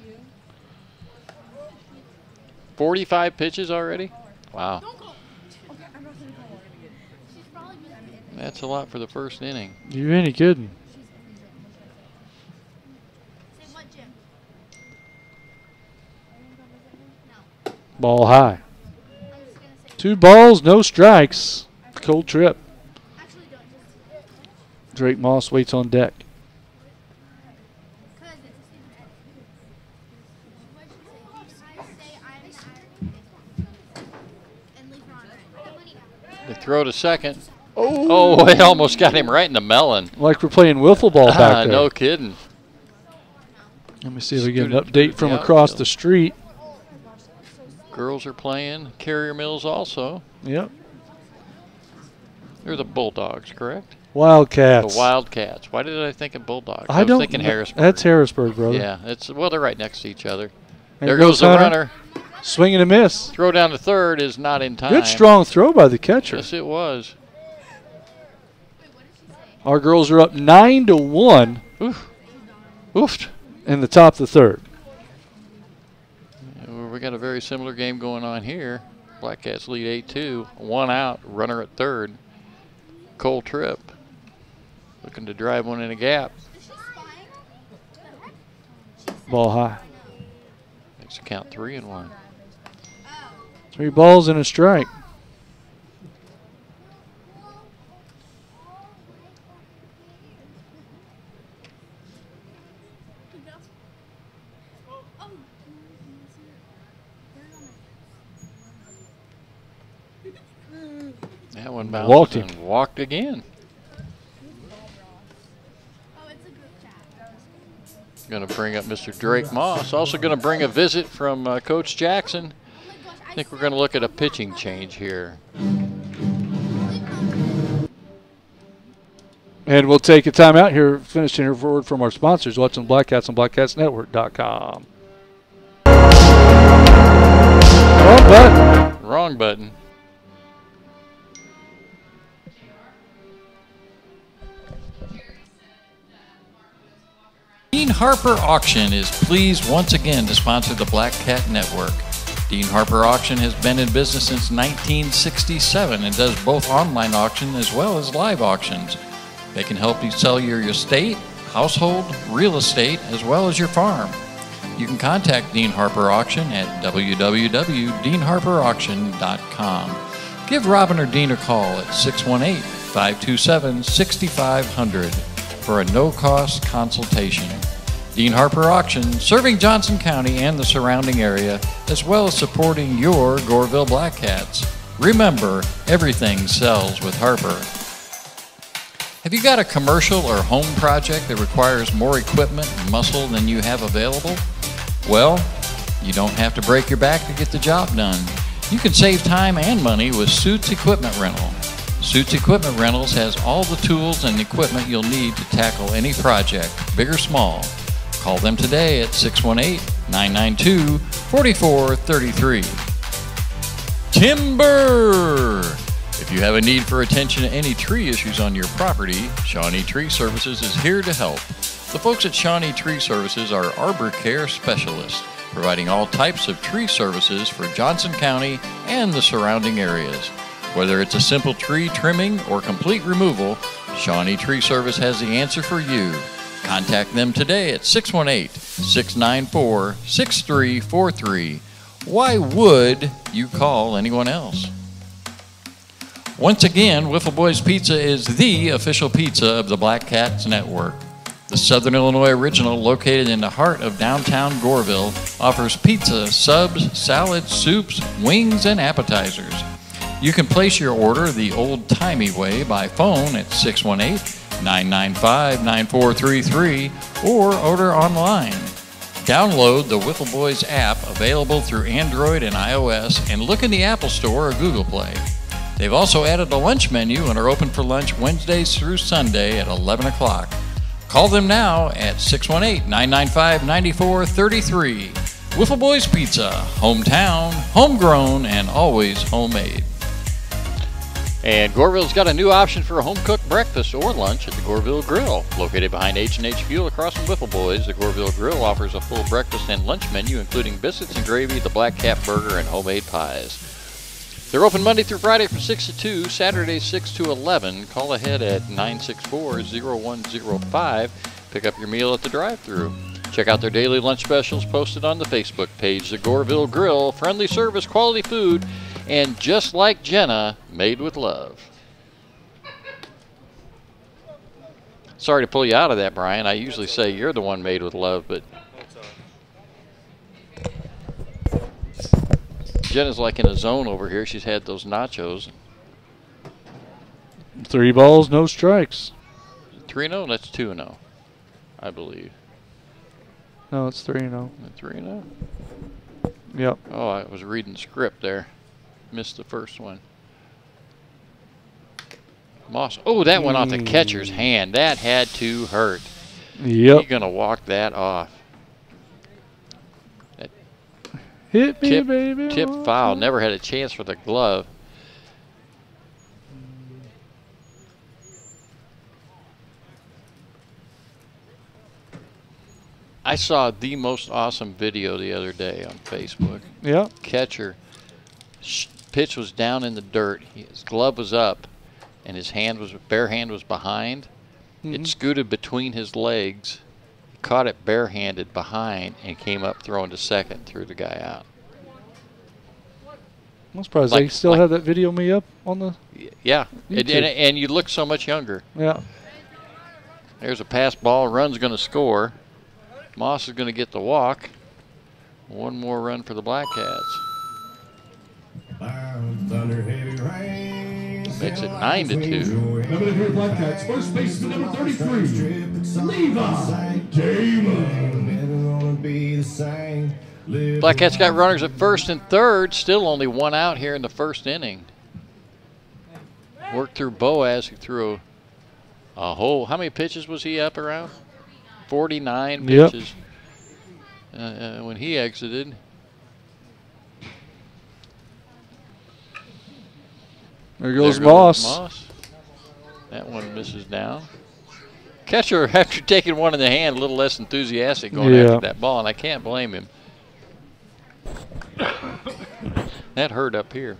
forty-five pitches already? Wow. Don't call. Okay, I'm not going to call her. She's probably been. That's a lot for the first inning. You ain't kidding. Say what, Jim? No. Ball high. I'm just going to say. Two balls, no strikes. Cold trip. Actually, don't just. Drake Moss waits on deck. Because it's a Stephen edit. What did you say? I say I'm not. And leave her on it. The throw to second. Oh, it almost got him right in the melon. Like we're playing wiffle ball back Ah, there. no kidding. Let me see if we get an Scooted update to from the across outfield. the street. Girls are playing. Carrier Mills also. Yep. They're the Bulldogs, correct? Wildcats. The Wildcats. Why did I think of Bulldogs? I, was don't thinking kn- Harrisburg. That's Harrisburg, brother. Yeah, it's well, they're right next to each other. There There, goes goes the Hunter. runner. Swing and a miss. Throw down to third is not in time. Good strong throw by the catcher. Yes, it was. Our girls are up nine to one Oof. Oof. in the top of the third. Well, we got a very similar game going on here. Black Cats lead eight two. One out, runner at third. Cole Tripp looking to drive one in a gap. Ball high. Makes the count three and one. Three balls and a strike. That one bounced Walked him. and walked again. Oh, it's a group chat. Going to bring up Mister Drake Moss. Also going to bring a visit from uh, Coach Jackson. Oh my gosh, I think we're going to look at a pitching change here. And we'll take a timeout here, finishing here forward from our sponsors, watching Black Cats on black cats network dot com. Wrong button. Wrong button. Dean Harper Auction is pleased once again to sponsor the Black Cat Network. Dean Harper Auction has been in business since nineteen sixty-seven and does both online auction as well as live auctions. They can help you sell your estate, household, real estate, as well as your farm. You can contact Dean Harper Auction at w w w dot dean harper auction dot com. Give Robin or Dean a call at six one eight, five two seven, six five zero zero for a no-cost consultation. Dean Harper Auction, serving Johnson County and the surrounding area, as well as supporting your Goreville Black Cats. Remember, everything sells with Harper. Have you got a commercial or home project that requires more equipment and muscle than you have available? Well, you don't have to break your back to get the job done. You can save time and money with Suits Equipment Rental. Suits Equipment Rentals has all the tools and equipment you'll need to tackle any project, big or small. Call them today at six one eight, nine nine two, four four three three. Timber! If you have a need for attention to any tree issues on your property, Shawnee Tree Services is here to help. The folks at Shawnee Tree Services are arbor care specialists, providing all types of tree services for Johnson County and the surrounding areas. Whether it's a simple tree trimming or complete removal, Shawnee Tree Service has the answer for you. Contact them today at six one eight, six nine four, six three four three. Why would you call anyone else? Once again, Wiffle Boys Pizza is the official pizza of the Black Cats Network. The Southern Illinois original, located in the heart of downtown Goreville, offers pizza, subs, salads, soups, wings, and appetizers. You can place your order the old-timey way by phone at six one eight, nine nine five, nine four three three or order online. Download the Wiffle Boys app, available through Android and iOS, and look in the Apple Store or Google Play. They've also added a lunch menu and are open for lunch Wednesdays through Sunday at eleven o'clock. Call them now at six one eight, nine nine five, nine four three three. Wiffle Boys Pizza, hometown, homegrown, and always homemade. And Goreville's got a new option for a home-cooked breakfast or lunch at the Goreville Grill. Located behind H and H Fuel across from Wiffle Boys, the Goreville Grill offers a full breakfast and lunch menu, including biscuits and gravy, the Black Cat Burger, and homemade pies. They're open Monday through Friday from six to two, Saturday six to eleven. Call ahead at nine six four, zero one zero five. Pick up your meal at the drive-thru. Check out their daily lunch specials posted on the Facebook page. The Goreville Grill, friendly service, quality food, and just like Jenna, made with love. Sorry to pull you out of that, Brian. I usually say you're the one made with love, but Jenna's like in a zone over here. She's had those nachos. Three balls, no strikes. three and oh? That's two and oh, I believe. No, it's three and oh. three and oh? Yep. Oh, I was reading the script there. Missed the first one. Moss. Oh, that went off the catcher's hand. That had to hurt. Yep. You're going to walk that off. That Hit me, tip, baby. tip foul. Never had a chance for the glove. I saw the most awesome video the other day on Facebook. Yep. Catcher. Pitch was down in the dirt. His glove was up, and his hand was bare hand was behind. Mm-hmm. It scooted between his legs. He caught it barehanded behind and came up throwing to second, threw the guy out. I'm surprised like, they still like, have that video me up on the. Yeah, and, and, and you look so much younger. Yeah. There's a pass ball. Run's going to score. Moss is going to get the walk. One more run for the Black Cats. Makes it nine to two. Coming in here, Black Cats, first baseman number thirty-three, Levi Damon. Black Cats got runners at first and third. Still only one out here in the first inning. Worked through Boaz, who threw a, a whole. How many pitches was he up around? forty-nine pitches. Yep. Uh, uh, when he exited. There goes there Moss. Goes Moss. That one misses down. Catcher, after taking one in the hand, a little less enthusiastic going yeah. after that ball, and I can't blame him. That hurt up here.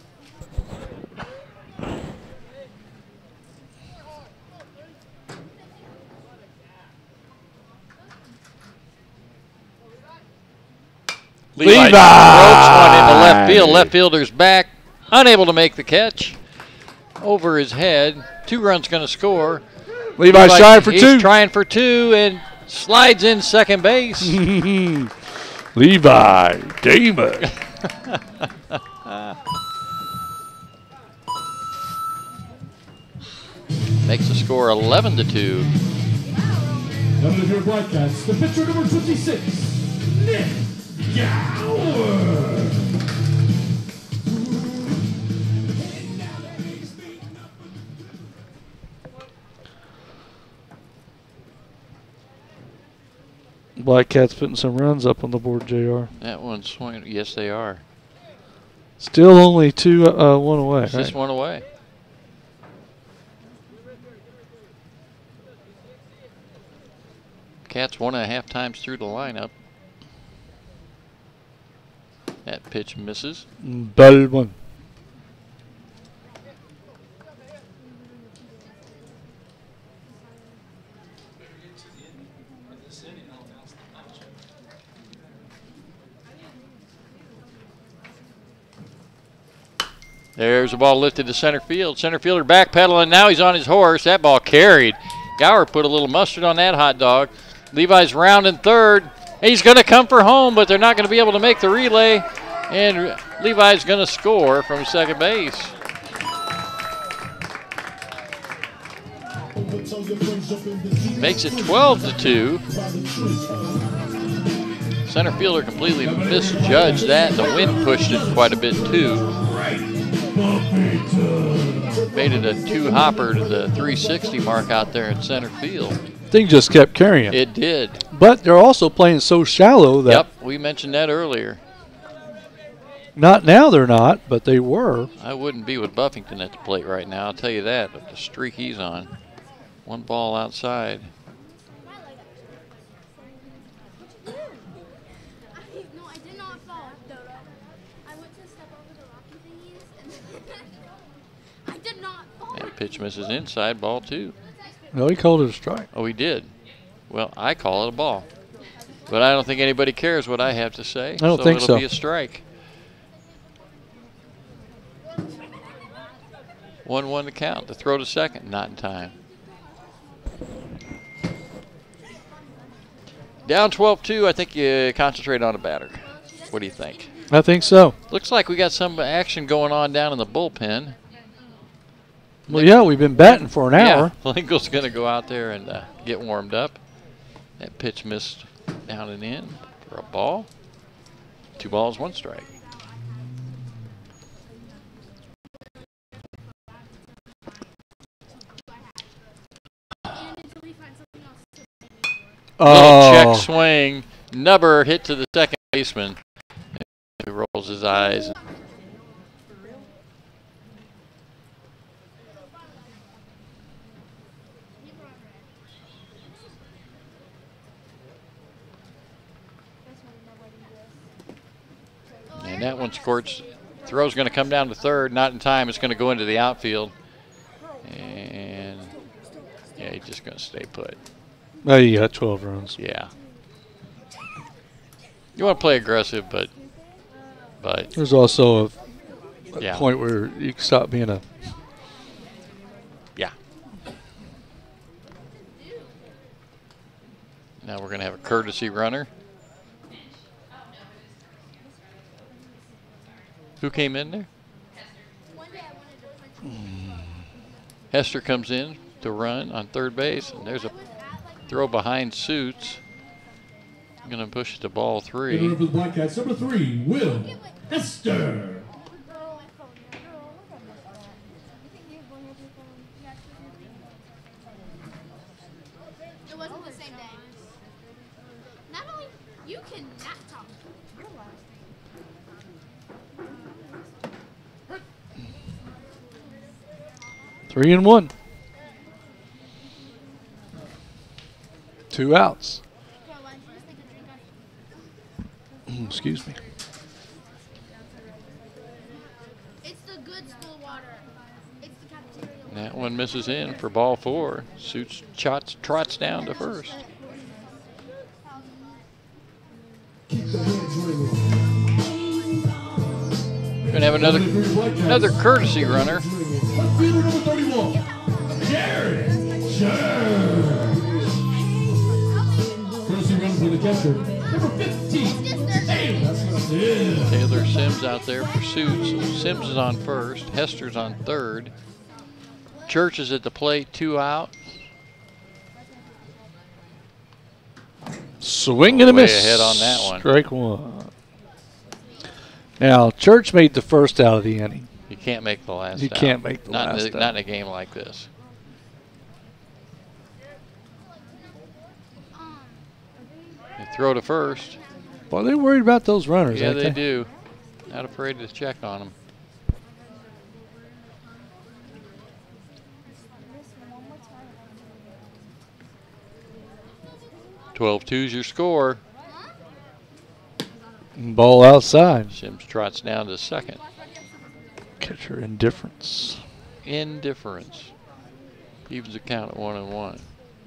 Levi, Levi! ropes one into left field. Left fielder's back, unable to make the catch. Over his head. Two runs going to score. Levi's Levi, trying for he's two. trying for two and slides in second base. Levi Damon. Makes the score eleven to two. Coming to your broadcast, the pitcher number twenty-six, Nick Gower. Black Cats putting some runs up on the board, J R. That one's swinging. Yes, they are. Still only two, uh, one away. It's right? just one away. Cats one and a half times through the lineup. That pitch misses. Ball one. There's a ball lifted to center field. Center fielder backpedaling. Now he's on his horse. That ball carried. Gower put a little mustard on that hot dog. Levi's rounding third. He's going to come for home, but they're not going to be able to make the relay. And Levi's going to score from second base. Makes it twelve to two. Center fielder completely misjudged that. The wind pushed it quite a bit too. Made it a two-hopper to the three sixty mark out there in center field. Thing just kept carrying. It did. But they're also playing so shallow that. Yep, we mentioned that earlier. Not now they're not, but they were. I wouldn't be with Buffington at the plate right now, I'll tell you that, with the streak he's on. One ball outside. No, I did not fall. I went to step over the rocky thingies and I did not fall. That pitch misses inside, ball two. No, he called it a strike. Oh, he did. Well, I call it a ball. But I don't think anybody cares what I have to say. I don't think it'll so. be a strike. one one to count. The throw to second, not in time. Down twelve two, I think you concentrate on a batter. What do you think? I think so. Looks like we got some action going on down in the bullpen. Well, yeah, we've been batting for an hour. Yeah, Lingo's going to go out there and uh, get warmed up. That pitch missed down and in for a ball. Two balls, one strike. Oh. Little check swing. Nubber hit to the second baseman. He rolls his eyes. And that one scorched. Throw's going to come down to third. Not in time. It's going to go into the outfield. And yeah, he's just going to stay put. Oh, you got twelve runs. Yeah. You want to play aggressive, but but There's also a, a Yeah. point where you can stop being a. yeah. Now we're going to have a courtesy runner. Who came in there? Hester comes in to run on third base, and there's a throw behind Suits. I'm going to push it to ball Hitter three. for the Black Cats, number three, Will Hester. It wasn't the same day. Not only you can not talk. Three and one. Two outs. Excuse me. It's the good school water. It's the cafeteria water. That one misses in for ball four. Suits trots, trots down to first. Keep the hands ringing. Going to have another another courtesy runner. Left fielder number thirty-one, Jared Scherz. Courtesy run for the catcher, number fifteen, Taylor Sims. Taylor Sims out there for Suits. Sims is on first. Hester's on third. Church is at the plate, two out. Swing and a Way miss. ahead on that one. Strike one. Now, Church made the first out of the inning. You can't make the last You out. can't make the not last in a, out. Not in a game like this. They throw to first. Boy, they're worried about those runners, Yeah, aren't they do. Not afraid to check on them. twelve two's your score. Ball outside. Sims trots down to second. Catcher indifference. Indifference. Evens the count at one and one.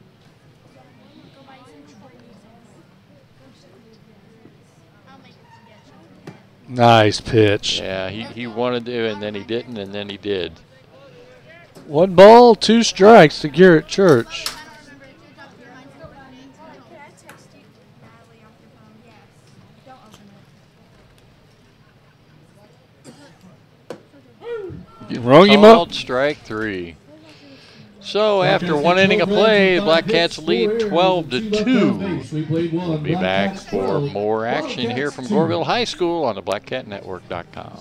Nice pitch. Yeah, he, he wanted to, and then he didn't, and then he did. One ball, two strikes to Garrett Church. You rung him up. Called strike three. So after one inning of play, the Black Cats lead twelve to two. We'll be back for more action here from Goreville High School on the black cat network dot com.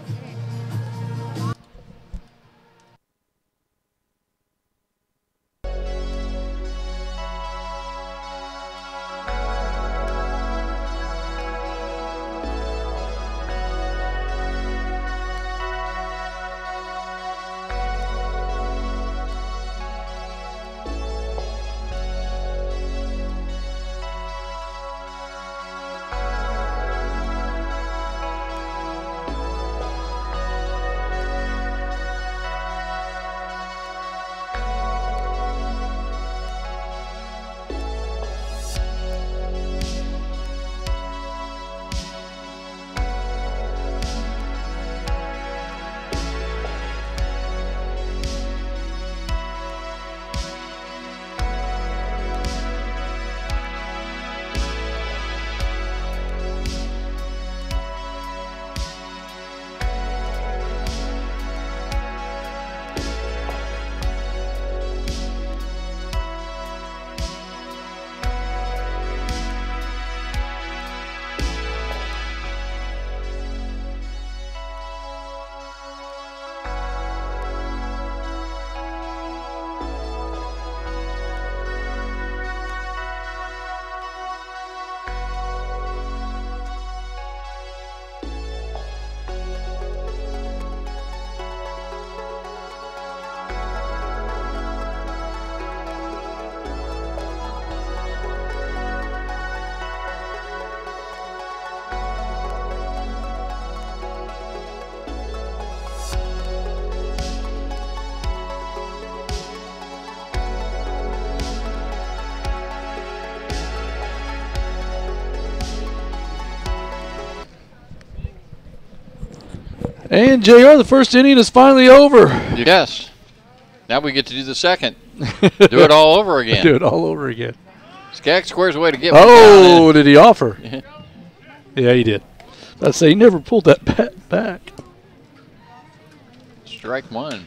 And J R, the first inning is finally over. Yes. Now we get to do the second. Do it all over again. Do it all over again. Skaggs squares away to get one Oh, down. did he offer? Yeah, he did. I'd say he never pulled that bat back. Strike one.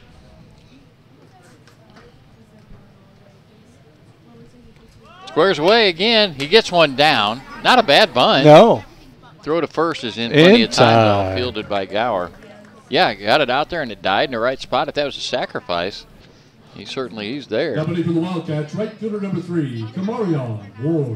Squares away again. He gets one down. Not a bad bunt. No. Throw to first is in plenty In of time, though, time. fielded by Gower. Yeah, got it out there, and it died in the right spot. If that was a sacrifice, he certainly is there. Company for the Wildcats, right fielder number three, Kamarion Ward.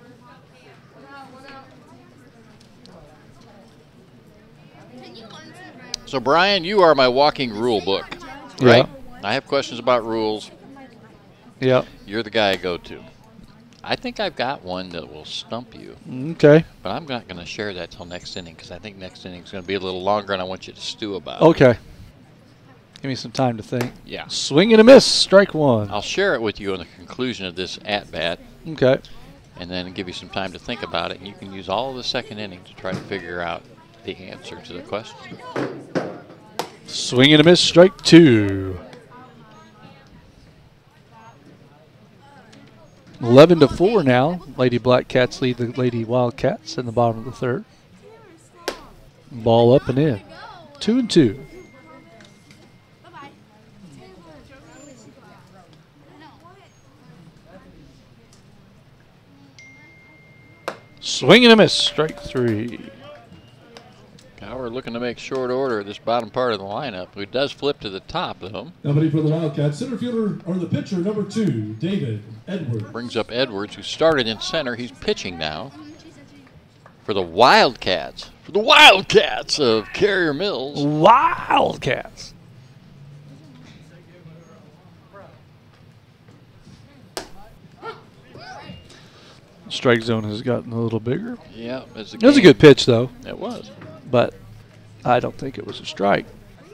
So, Brian, you are my walking rule book, right? I have questions about rules. Yep. You're the guy I go to. I think I've got one that will stump you, Okay. but I'm not going to share that till next inning because I think next inning is going to be a little longer, and I want you to stew about it. Okay. Give me some time to think. Yeah. Swing and a miss. Strike one. I'll share it with you on the conclusion of this at-bat, Okay. and then give you some time to think about it, and you can use all of the second inning to try to figure out the answer to the question. Swing and a miss. Strike two. eleven to four now. Lady Black Cats lead the Lady Wildcats in the bottom of the third. Ball up and in. Two and two. Swing and a miss. Strike three. Gower looking to make short order of this bottom part of the lineup. Who does flip to the top, though. Nobody for the Wildcats. Center fielder, or the pitcher, number two, David Edwards. Brings up Edwards, who started in center. He's pitching now for the Wildcats. For the Wildcats of Carrier Mills. Wildcats. Strike zone has gotten a little bigger. Yeah, as It was a good pitch, though, It was. but I don't think it was a strike.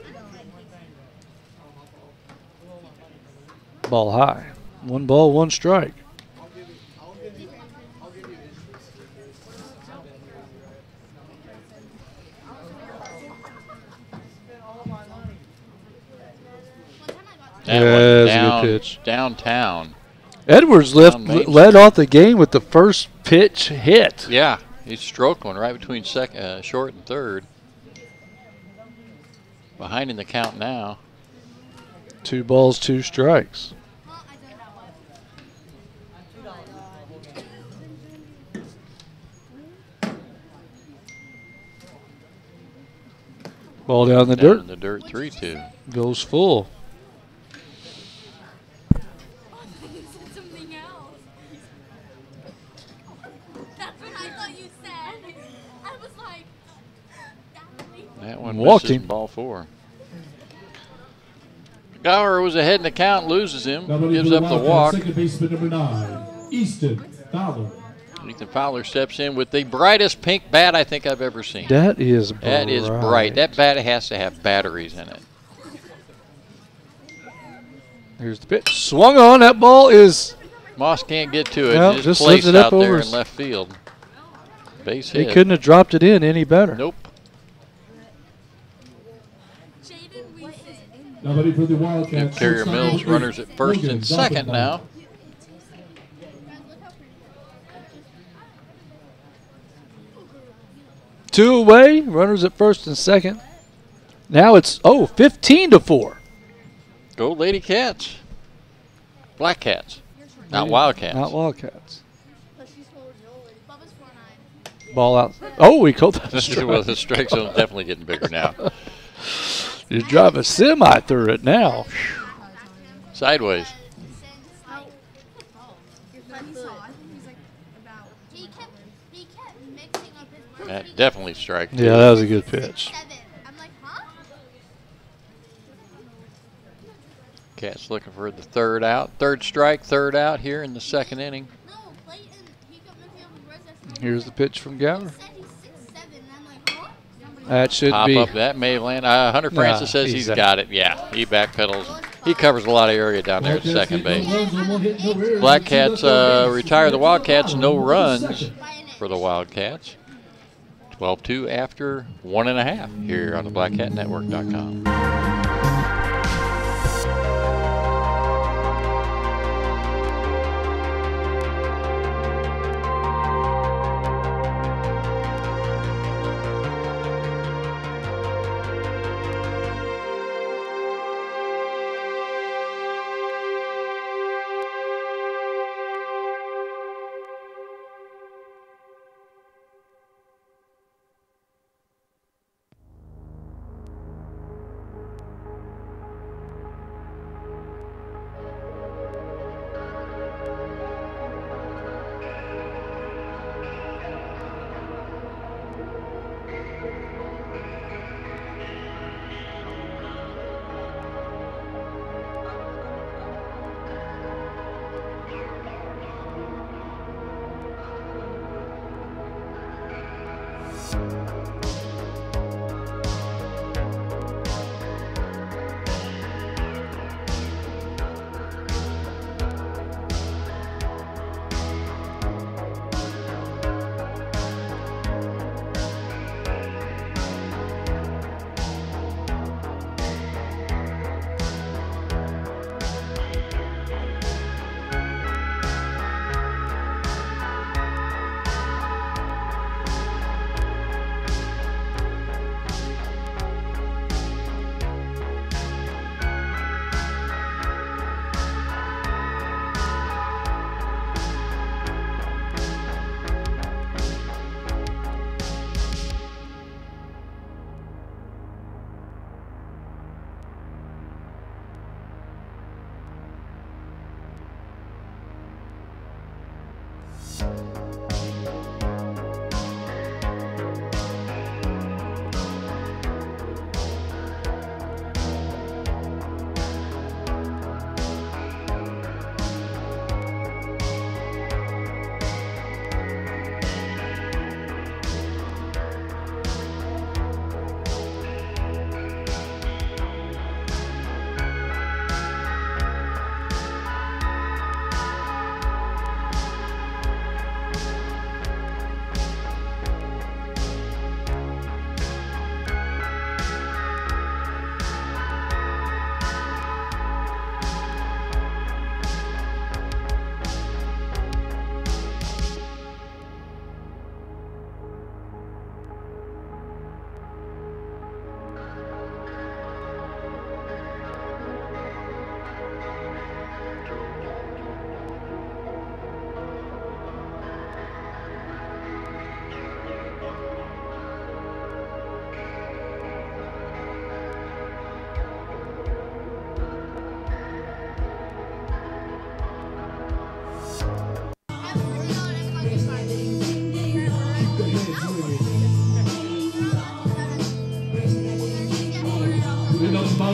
Ball high. One ball, one strike. That Yeah, one it was a down, good pitch. Downtown. Edwards left, Down Main led Street. off the game with the first pitch hit. Yeah, he stroked one right between sec uh, short and third. Behind in the count now. Two balls, two strikes. Ball down in the Down dirt. in the dirt, three two. Goes full. Something else. That's what I thought you said. I was like, definitely. That one Walked misses him. ball four. Gower was ahead in the count, loses him, Nobody gives for up the Wildcats. walk. Second baseman, number nine, Easton Fowler. Ethan Fowler steps in with the brightest pink bat I think I've ever seen. That is bright. That is bright. That bat has to have batteries in it. Here's the pitch. Swung on. That ball is. Moss can't get to it. Well, just just placed lifted up out there over in his- left field. Base He hit. couldn't have dropped it in any better. Nope. Jaden Weeson. Nobody for the Wildcats. Carrier shortstop, Mills number runners eight, at first Logan and second Doppelbaum. now. Two away. Runners at first and second. Now it's, oh, fifteen to four. Go Lady Cats. Black Cats. Not Lady- Wildcats. Not Wildcats. Bubba's four nine. Ball out. Oh, he called that a well, strike. the strike zone's definitely getting bigger now. You drive a semi through it now. Sideways. He kept, he kept mixing up his words. That definitely strike. Yeah, that was a good pitch. Seven. I'm like, huh? Cats looking for the third out. Third strike, third out here in the second inning. No, Clayton, he kept mixing up his words. I said, Here's the pitch from Gower. he said he's six seven. And I'm like, huh? That should Pop be. up, that may land. Uh, Hunter Francis Nah, says he's he's out. got it. Yeah, he backpedals. He covers a lot of area down there at Wildcats second get no base. runs on one hit, no errors. Black Two Cats left on uh, base. retire the Second Wildcats, no Fowler, runs second. By an inch. for the Wildcats. twelve two after one and a half here on the black cat network dot com.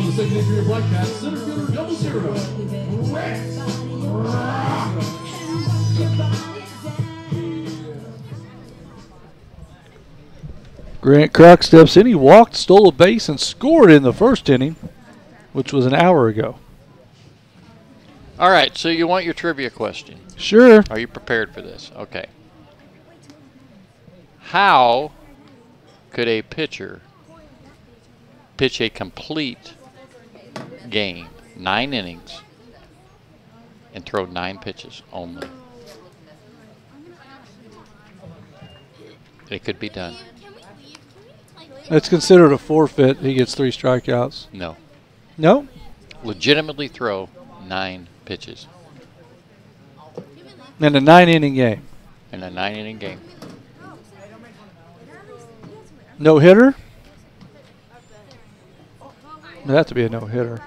On the second inning for your Black Cats, center fielder double zero. Grant Kroc steps in. He walked, stole a base, and scored in the first inning, which was an hour ago. All right, so you want your trivia question. Sure. Are you prepared for this? Okay. How could a pitcher pitch a complete game, nine innings, and throw nine pitches only? It could be done. Can we leave? Can we like It's considered a forfeit. He gets three strikeouts. No. No? Legitimately throw nine pitches In a nine-inning game. in a nine-inning game. No hitter? It'd have to be a no hitter.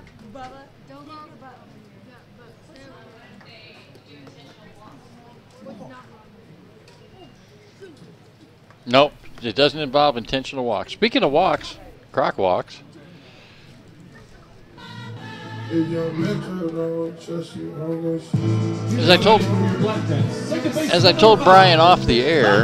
Nope, it doesn't involve intentional walks. Speaking of walks, Kroc walks. As I told, as I told Brian off the air,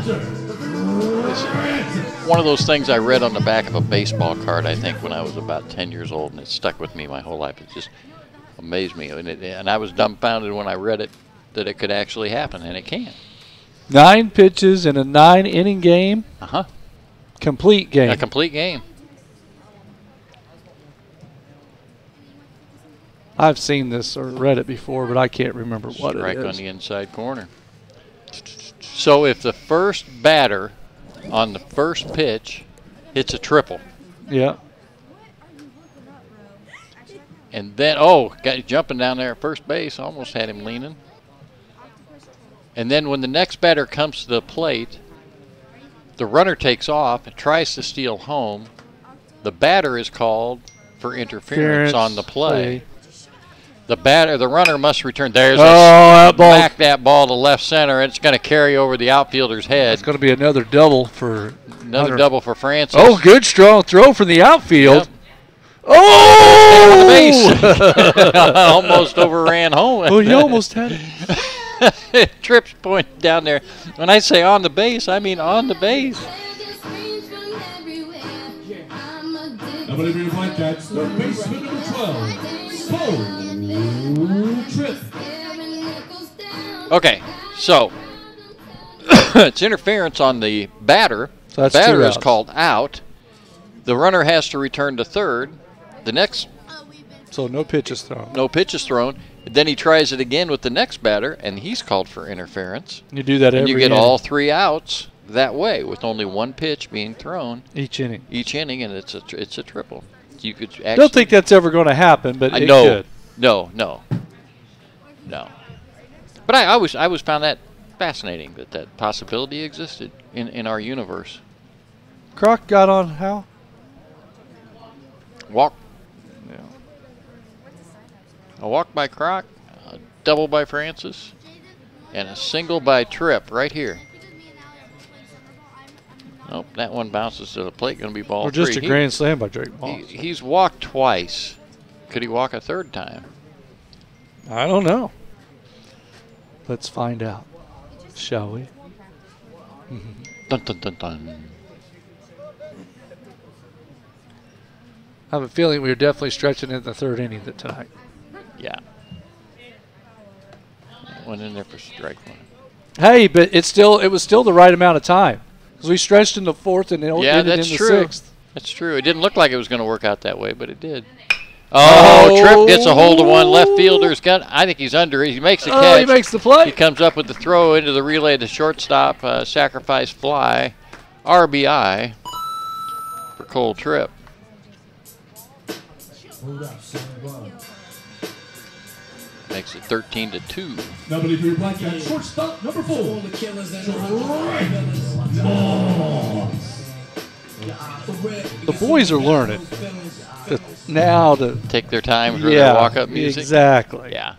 it's one of those things I read on the back of a baseball card, I think, when I was about ten years old, and it stuck with me my whole life. It just amazed me, and, it, and I was dumbfounded when I read it that it could actually happen, and it can. Nine pitches in a nine-inning game. Uh-huh. Complete game. A complete game. I've seen this or read it before, but I can't remember what Strike it on is. the inside corner. So if the first batter on the first pitch hits a triple, Yeah. and then, oh, got you jumping down there at first base, almost had him leaning. And then when the next batter comes to the plate, the runner takes off and tries to steal home. The batter is called for interference Interference on the play. play. The batter, the runner must return. There's Oh, a that ball. smack that ball to left center, and it's going to carry over the outfielder's head. It's going to be another double for Another Hunter. double for Francis. Oh, good strong throw from the outfield. Yep. Oh! On the base. Almost overran home. Well, you almost had it. Trips pointed down there. When I say on the base, I mean on the base. Number eight for your Black Cats, third baseman number twelve, Bo Tripp. Okay, so it's interference on the batter. So that's the batter two is outs. called out. The runner has to return to third. The next, So no pitches thrown. no pitch is thrown. Then he tries it again with the next batter, and he's called for interference. You do that And every you get inning, all three outs that way with only one pitch being thrown each inning. each inning, and it's a tr- it's a triple. You could actually. I don't think that's ever going to happen, but I it know. could. No, no, no. But I always I always found that fascinating that that possibility existed in in our universe. Kroc got on how? Walk. Yeah. A walk by Kroc, a double by Francis, and a single by Tripp right here. Nope, that one bounces to the plate. Going to be ball Or just three. a He- grand slam by Drake Moss. he, he's walked twice. Could he walk a third time? I don't know. Let's find out, shall we? Dun dun dun dun. I have a feeling we are definitely stretching in the third inning th- tonight. Yeah. Went in there for strike one. Hey, but it's still it was still the right amount of time because we stretched in the fourth and it Yeah, ended that's in the true. sixth. That's true. It didn't look like it was going to work out that way, but it did. Oh, Oh. Tripp gets a hold of one. Left fielder's got. I think he's under. He makes the Oh, catch. he makes the He play. comes up with the throw into the relay to shortstop. Uh, sacrifice fly. R B I for Cole Tripp. Makes it thirteen to two. Number eight for your Black Cats, shortstop number four, The boys are learning to, now to Take their time for yeah their walk-up music. exactly. Yeah.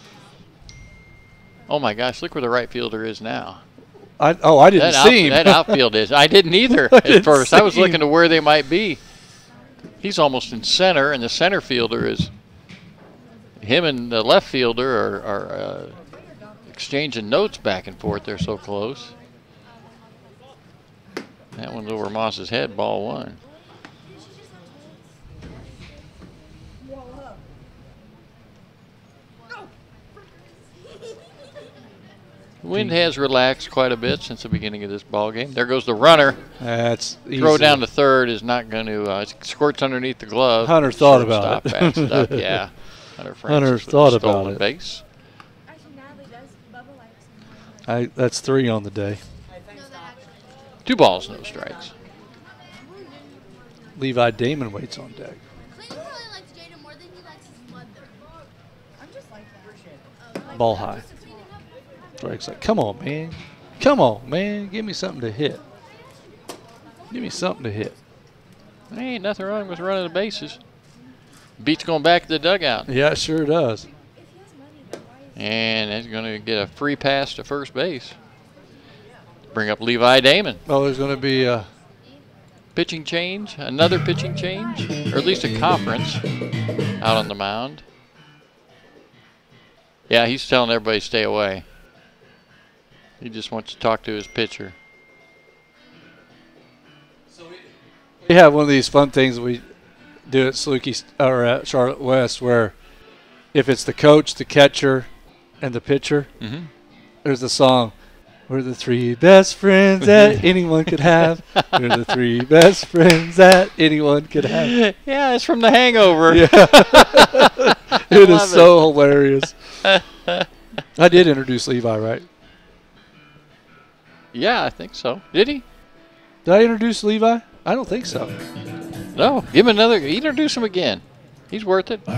Oh my gosh! Look where the right fielder is now. I, oh, I didn't That, out, see him. that outfield is. I didn't either I at didn't first. I was see looking him. to where they might be. He's almost in center, and the center fielder is him and the left fielder are, are uh, exchanging notes back and forth. They're so close. That one's over Moss's head, ball one. The wind has relaxed quite a bit since the beginning of this ball game. There goes the runner. That's easy. Throw down to third is not going to uh, squirts underneath the glove. Hunter thought about it. Backs it up, yeah. Hunter, Hunter Francis with thought the about stolen it. Base. I, that's three on the day. Two balls, no strikes. Levi Damon waits on deck. Clayton probably likes Jaden more than he likes his mother. I'm just like that. Ball high. Drake's like, come on, man. Come on, man. Give me something to hit. Give me something to hit. There ain't nothing wrong with running the bases. Beats going back to the dugout. Yeah, it sure does. And it's going to get a free pass to first base. Bring up Levi Damon. Oh, there's going to be a pitching change, another pitching change, or at least a conference out on the mound. Yeah, he's telling everybody to stay away. He just wants to talk to his pitcher. We have one of these fun things we do at Saluki or at Charlotte West, where if it's the coach, the catcher, and the pitcher, Mm-hmm. there's a song. We're the three best friends that anyone could have. We're the three best friends that anyone could have. Yeah, it's from The Hangover. Yeah, it is love so hilarious. I did introduce Levi, right? Yeah, I think so. Did he? Did I introduce Levi? I don't think so. No. Give him another. Introduce him again. He's worth it.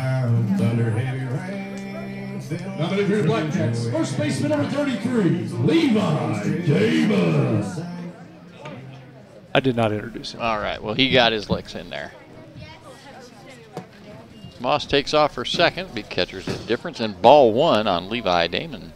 Nominated for the Black Cats, first baseman number thirty-three, Levi Davis. I did not introduce him. All right. Well, he got his licks in there. Moss takes off for second. Big catcher's indifference, and ball one on Levi Damon.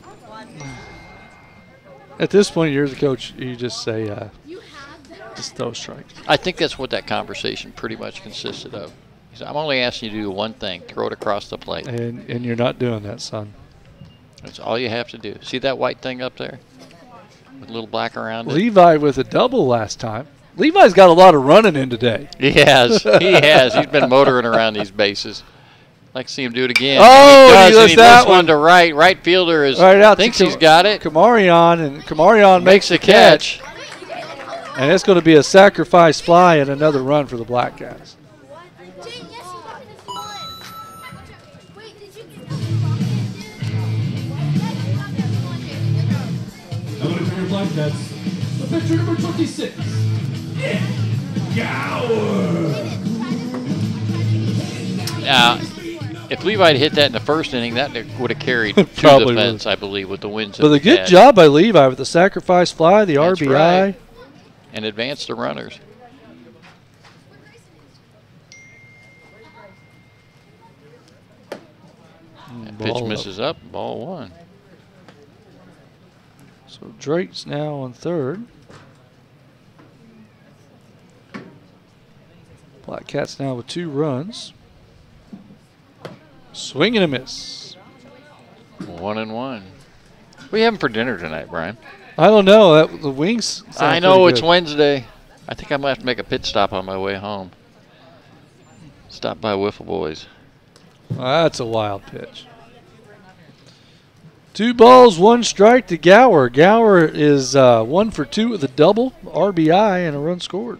At this point, you're the coach. You just say, uh, just throw strikes. I think that's what that conversation pretty much consisted of. He said, I'm only asking you to do one thing: throw it across the plate. And and you're not doing that, son. That's all you have to do. See that white thing up there with a little black around it? Levi with a double last time. Levi's got a lot of running in today. He has. He has. He's been motoring around these bases. Like to see him do it again. Oh, he does, he and lets he that lets one to right. Right fielder is Right out to thinks Kam- he's got it. Kamarion, and Kamarion makes the catch. And it's going to be a sacrifice fly and another run for the Black Cats. Jane, yes, you got this one. Wait, did you get Nominated for the Black Cats, the pitcher number twenty-six, Nick Gower. Now, if Levi had hit that in the first inning, that would have carried to the Probably fence, would. I believe, with the wins. But that a we good had. job by Levi with the sacrifice fly, the That's R B I. right. And advance the runners. That pitch Ball up. misses up. Ball one. So Drake's now on third. Black Cats now with two runs. Swing and a miss. One and one. What are you having for dinner tonight, Brian? I don't know. That, the wings. sound I know pretty it's good. Wednesday. I think I might have to make a pit stop on my way home. Stop by Wiffle Boys. That's a wild pitch. Two balls, one strike to Gower. Gower is uh, one for two with a double, R B I, and a run scored.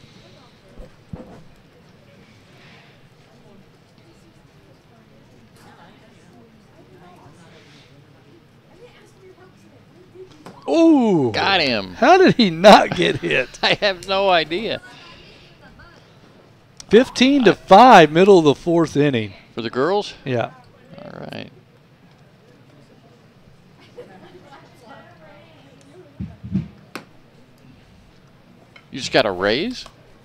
Ooh. Got him. How did he not get hit? I have no idea. fifteen to five, middle of the fourth inning. For the girls? Yeah. All right. You just got a raise?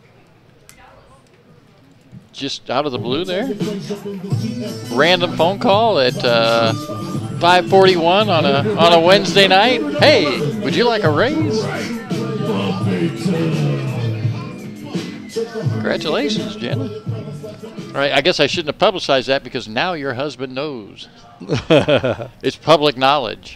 Just out of the blue there? Random phone call at uh, five forty-one on a on a Wednesday night. Hey, would you like a raise? Congratulations, Jenna. All right, I guess I shouldn't have publicized that because now your husband knows. It's public knowledge.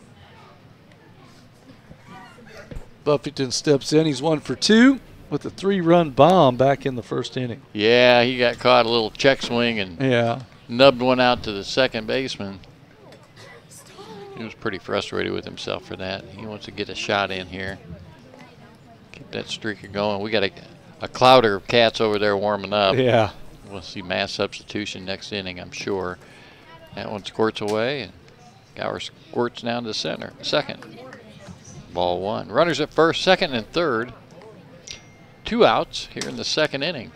Buffington steps in. He's one for two with a three-run bomb back in the first inning. Yeah, he got caught a little check swing and Yeah. nubbed one out to the second baseman. He was pretty frustrated with himself for that. He wants to get a shot in here. Keep that streaker going. We got a, a clouder of cats over there warming up. Yeah. We'll see mass substitution next inning, I'm sure. That one squirts away, and Gower squirts down to center. Second. Ball one. Runners at first, second, and third. Two outs here in the second inning.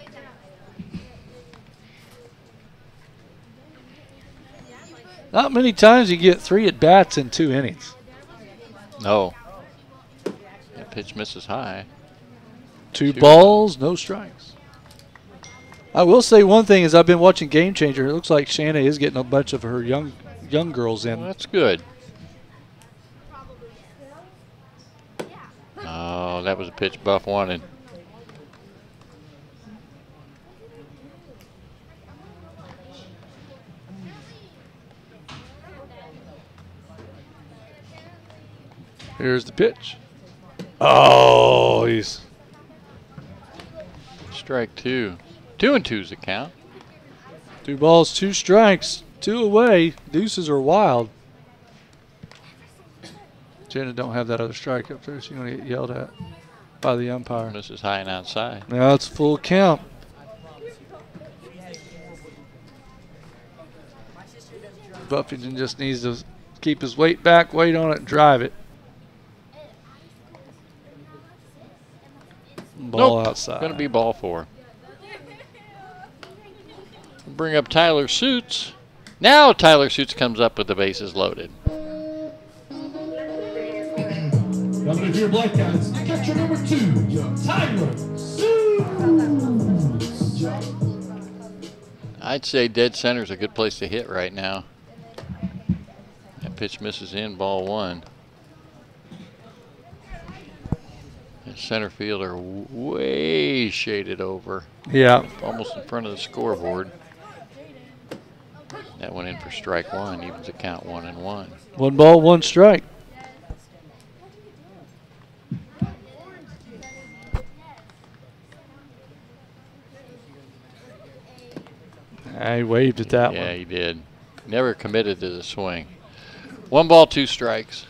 Not many times you get three at-bats in two innings. No. That pitch misses high. Two, Two. balls, no strikes. I will say one thing is I've been watching Game Changer. It looks like Shanna is getting a bunch of her young young girls in. Well, that's good. Oh, that was a pitch Buff wanted. Here's the pitch. Oh, he's Strike two. Two and two's the count. two balls, two strikes, two away. Deuces are wild. Jenna don't have that other strike up there. She's going to get yelled at by the umpire. Misses high and outside. Now it's full count. Buffington just needs to keep his weight back, wait on it, and drive it. Ball Nope. outside. Going to be ball four. Bring up Tyler Suits. Now Tyler Suits comes up with the bases loaded. Coming to your Black Cats, catcher number two, Tyler Suits. I'd say dead center is a good place to hit right now. That pitch misses in, ball one. And center fielder w- way shaded over, Yeah. almost in front of the scoreboard. That went in for strike one, evens the count one and one. One ball, one strike. I waved at that Yeah, one. he did. Never committed to the swing. One ball, two strikes.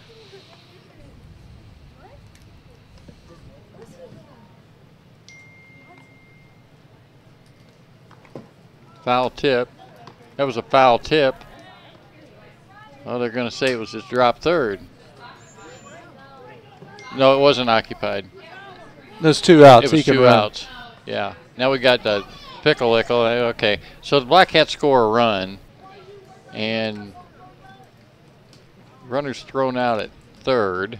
Foul tip. That was a foul tip. Oh, they're going to say it was just drop third. No, it wasn't occupied. There's two outs. It He was can two run. outs. Yeah. Now we got the Pickle-Lickle. Okay. So the Black Cats score a run, and runners thrown out at third.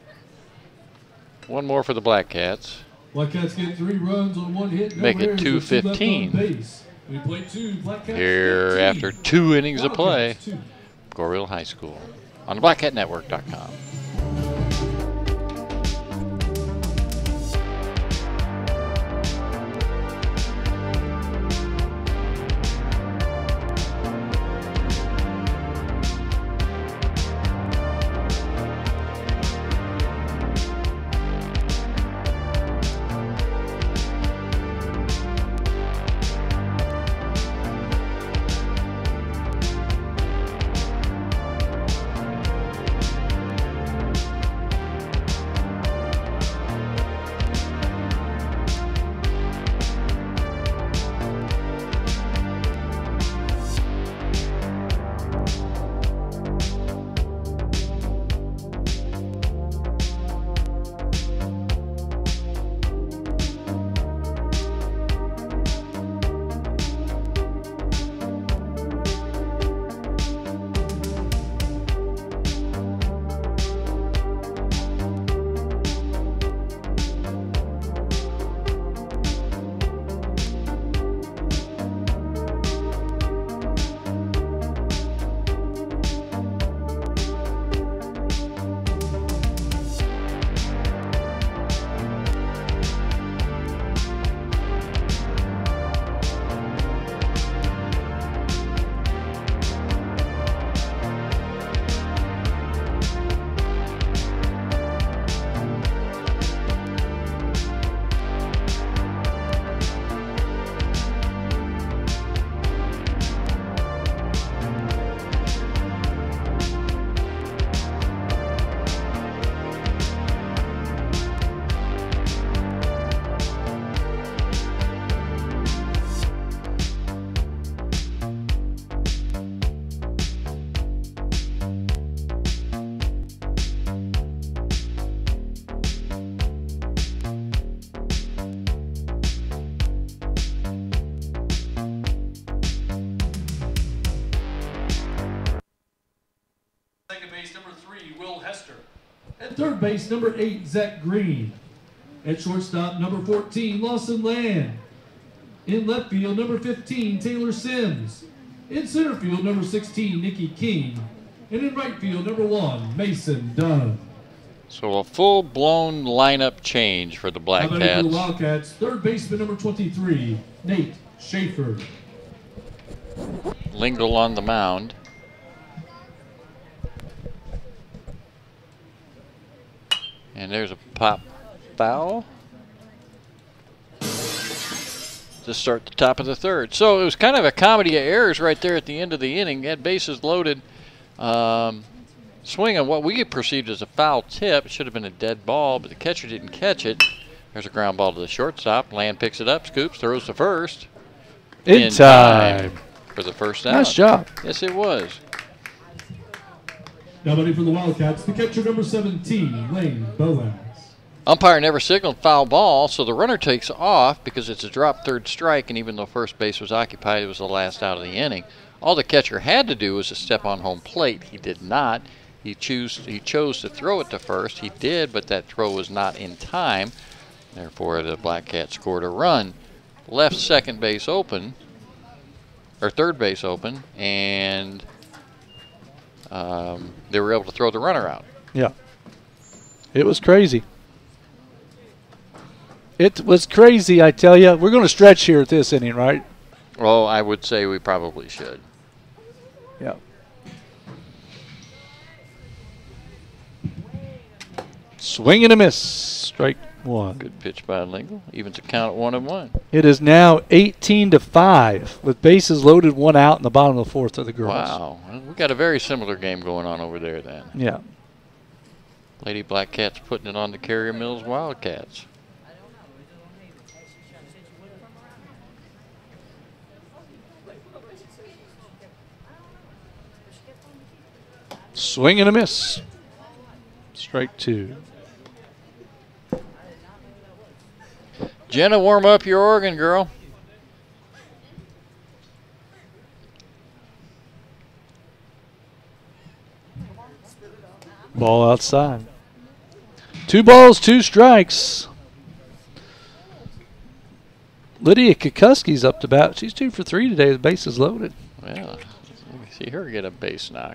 One more for the Black Cats. Black Cats get three runs on one hit. No Make it errors two with two left on fifteen. base. We play two. Black Cats Here fifteen. after two innings of play, Wildcats two. Goreville High School on the black cat network dot com. Third base, number eight, Zach Green. At shortstop, number fourteen, Lawson Land. In left field, number fifteen, Taylor Sims. In center field, number sixteen, Nikki King. And in right field, number one, Mason Dunn. So a full-blown lineup change for the Black How about it for the Cats. Wildcats? Third baseman, number twenty-three, Nate Schaefer. Lingle on the mound. And there's a pop foul to start the top of the third. So it was kind of a comedy of errors right there at the end of the inning. Had bases loaded. Um, swing on what we had perceived as a foul tip. It should have been a dead ball, but the catcher didn't catch it. There's a ground ball to the shortstop. Land picks it up, scoops, throws to first. In, In time. time for the first out. Nice job. Yes, it was. Now ready for the Wildcats, the catcher, number seventeen, Lane Boaz. Umpire never signaled foul ball, so the runner takes off because it's a drop third strike, and even though first base was occupied, it was the last out of the inning. All the catcher had to do was to step on home plate. He did not. He, choose, he chose to throw it to first. He did, but that throw was not in time. Therefore, the Black Cat scored a run. Left second base open, or third base open, and um, they were able to throw the runner out. Yeah. It was crazy. It was crazy, I tell you. We're going to stretch here at this inning, right? Well, I would say we probably should. Yeah. Swing and a miss. Strike one. Good pitch by Lingle. Evens the count at one and one. It is now eighteen to five with bases loaded, one out in the bottom of the fourth of the girls. Wow. Well, we got a very similar game going on over there then. Yeah. Lady Black Cats putting it on the Carrier Mills Wildcats. Swing and a miss. Strike two. Jenna, warm up your organ, girl. Ball outside. Two balls, two strikes. Lydia Kukuski's up to bat. She's two for three today with bases loaded. Well, let me see her get a base knock.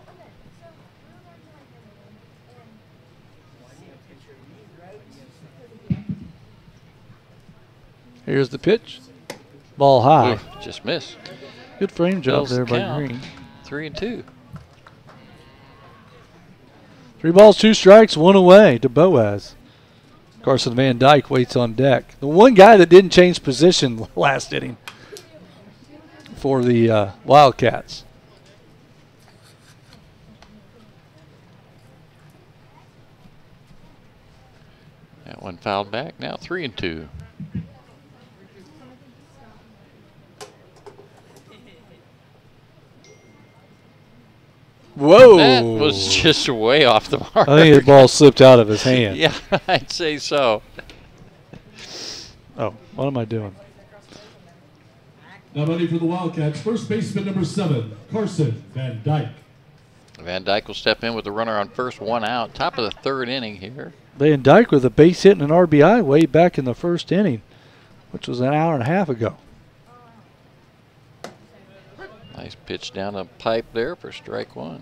Here's the pitch. Ball high. Oof, just missed. Good frame job Bells there by count. Green. Three and two. Three balls, two strikes, one away to Boaz. Carson Van Dyke waits on deck. The one guy that didn't change position last inning for the uh, Wildcats. That one fouled back. Now three and two. Whoa! That was just way off the mark. I think the ball slipped out of his hand. Yeah, I'd say so. Oh, what am I doing? Now ready for the Wildcats, first baseman, number seven, Carson Van Dyke. Van Dyke will step in with the runner on first, one out. Top of the third inning here. Van Dyke with a base hit and an R B I way back in the first inning, which was an hour and a half ago. Nice pitch down the pipe there for strike one.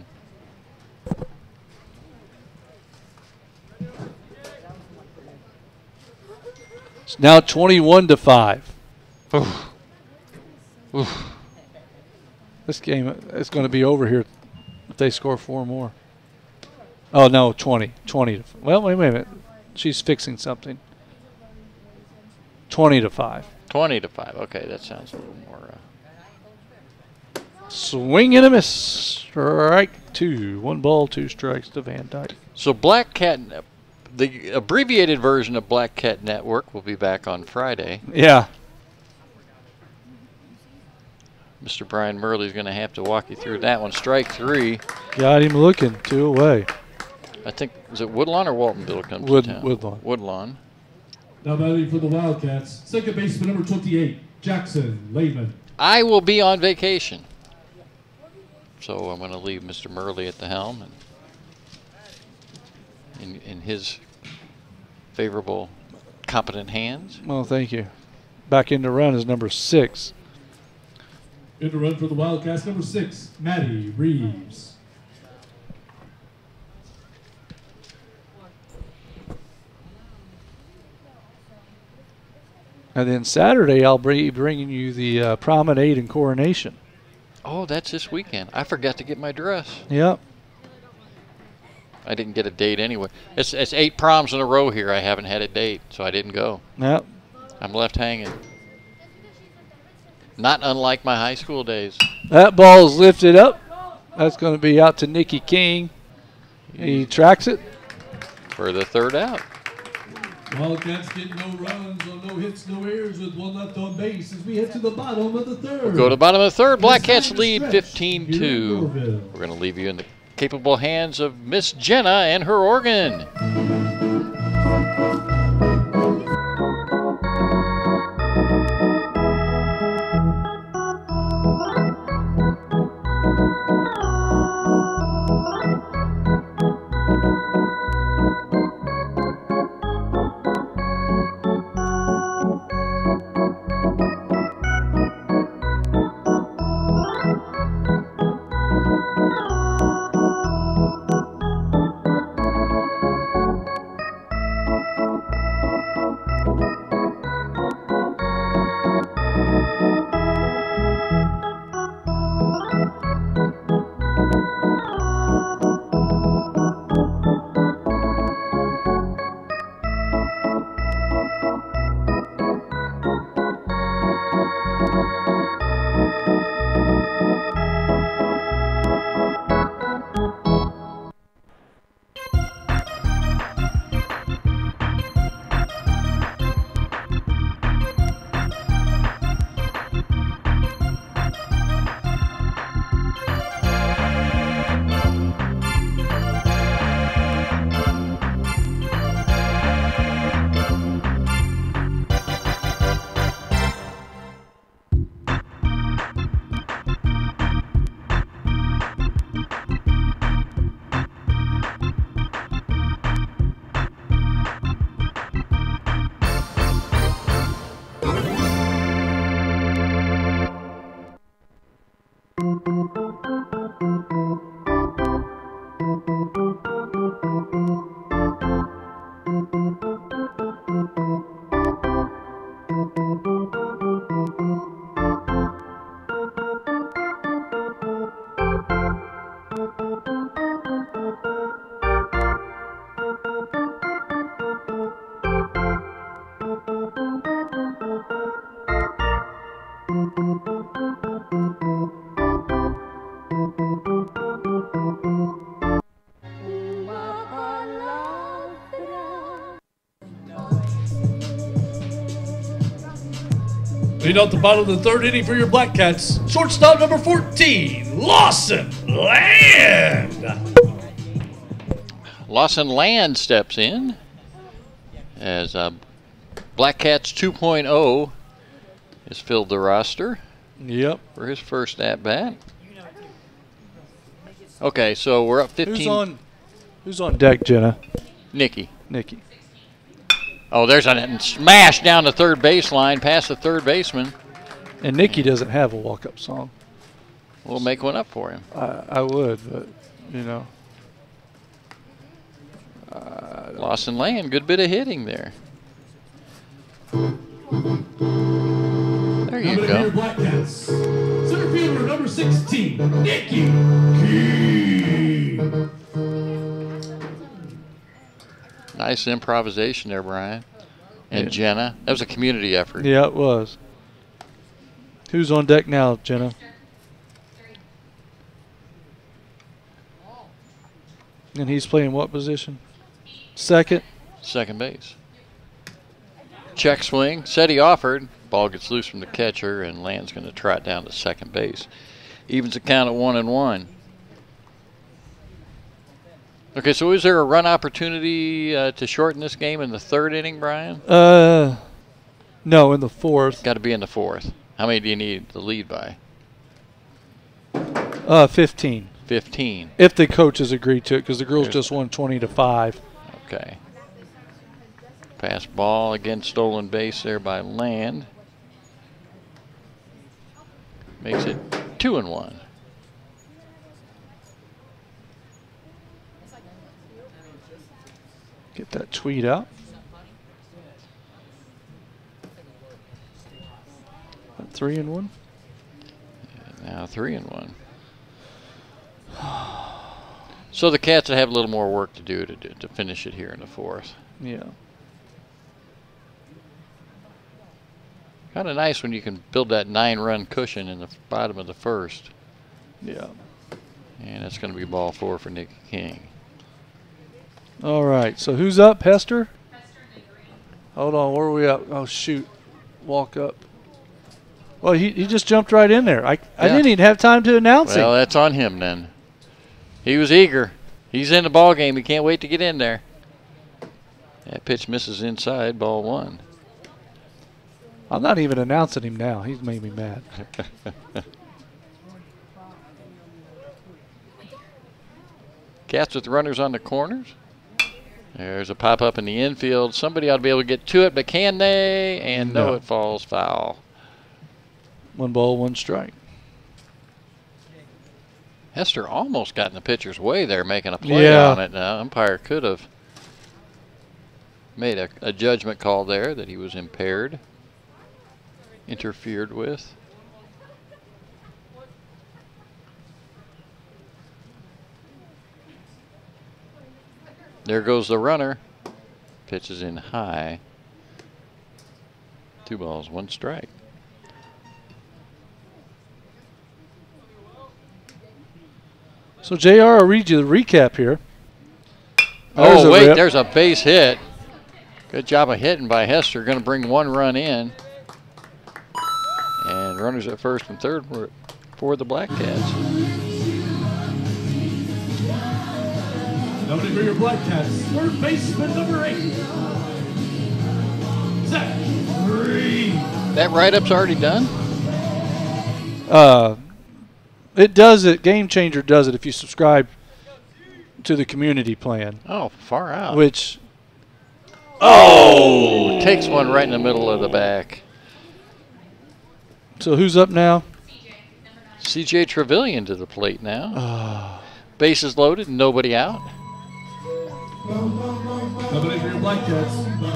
It's now twenty-one to five. Oof. Oof. This game is going to be over here if they score four more. Oh, no, twenty. twenty. To, well, wait, wait a minute. She's fixing something. twenty to five. twenty to five. Okay, that sounds a little more. Uh, Swing and a miss. Strike two. One ball, two strikes to Van Dyke. So Black Cat, the abbreviated version of Black Cat Network will be back on Friday. Yeah. Mister Brian Murley's going to have to walk you through that one. Strike three. Got him looking. Two away. I think, is it Woodlawn or Waltonville comes Wood, to town? Woodlawn. Woodlawn. Now batting for the Wildcats, second baseman, number twenty-eight, Jackson Lehman. I will be on vacation. So I'm going to leave Mister Murley at the helm. And in, in his favorable, competent hands. Well, thank you. Back in the run is number six. In the run for the Wildcats, number six, Maddie Reeves. And then Saturday, I'll be bringing you the uh, promenade and coronation. Oh, that's this weekend. I forgot to get my dress. Yep. I didn't get a date anyway. It's, it's eight proms in a row here. I haven't had a date, so I didn't go. Yep. I'm left hanging. Not unlike my high school days. That ball is lifted up. That's going to be out to Nicky King. He tracks it. For the third out. Wildcats getting no runs on no hits, no errors with one left on base as we head to the bottom of the third. Go to the bottom of the third. Black It's time Cats to lead stretch fifteen here in two. Goreville. We're going to leave you in the capable hands of Miss Jenna and her organ. Lead out the bottom of the third inning for your Black Cats. Shortstop number fourteen, Lawson Land. Lawson Land steps in as uh, Black Cats two point oh has filled the roster. Yep. For his first at bat. Okay, so we're up fifteen. Who's on? Who's on deck, Jenna? Nicky. Nicky. Oh, there's a smash down the third baseline past the third baseman. And Nicky doesn't have a walk-up song. We'll make one up for him. I, I would, but you know. Lawson Land, good bit of hitting there. There you Coming in go. your Black Cats. Center fielder number sixteen, Nicky King. Nice improvisation there, Brian. And Yeah. Jenna. That was a community effort. Yeah, it was. Who's on deck now, Jenna? And he's playing what position? Second. Second base. Check swing. Said he offered. Ball gets loose from the catcher, and Land's going to trot down to second base. Evens the count at one and one. Okay, so is there a run opportunity uh, to shorten this game in the third inning, Brian? Uh, no, in the fourth. Got to be in the fourth. How many do you need to lead by? Uh, fifteen. fifteen. If the coaches agree to it, because the girls There's- just won twenty to five. Okay. Pass ball, again stolen base there by Land. Makes it two and one. Get that tweet out. Three and one. Now three and one. So the Cats would have a little more work to do to, to finish it here in the fourth. Yeah. Kind of nice when you can build that nine-run cushion in the bottom of the first. Yeah. And it's going to be ball four for Nick King. All right. So who's up? Hester? Hold on. Where are we up? Oh, shoot. Walk up. Well, he, he just jumped right in there. I, I Yeah. didn't even have time to announce Well, him. that's on him then. He was eager. He's in the ball game. He can't wait to get in there. That pitch misses inside, ball one. I'm not even announcing him now. He's made me mad. Cats with runners on the corners. There's a pop up in the infield. Somebody ought to be able to get to it, but can they? And no, No. it falls foul. One ball, one strike. Hester almost got in the pitcher's way there, making a play Yeah. on it. Now, umpire could have made a, a judgment call there that he was impaired, interfered with. There goes the runner. Pitches in high. Two balls, one strike. So, J R, I'll read you the recap here. Oh, a wait, rip. there's a base hit. Good job of hitting by Hester. Going to bring one run in. And runners at first and third were for the Black Cats. Nominated for your Black Cats, third baseman number eight, Zach Green. That write-up's already done? Uh, it does it. Game Changer does it if you subscribe to the community plan, Oh, far out. which oh! Takes one right in the middle of the back. so who's up now? C J Trevelyan to the plate now. Bases loaded, nobody out. Nominated for your Black Cats.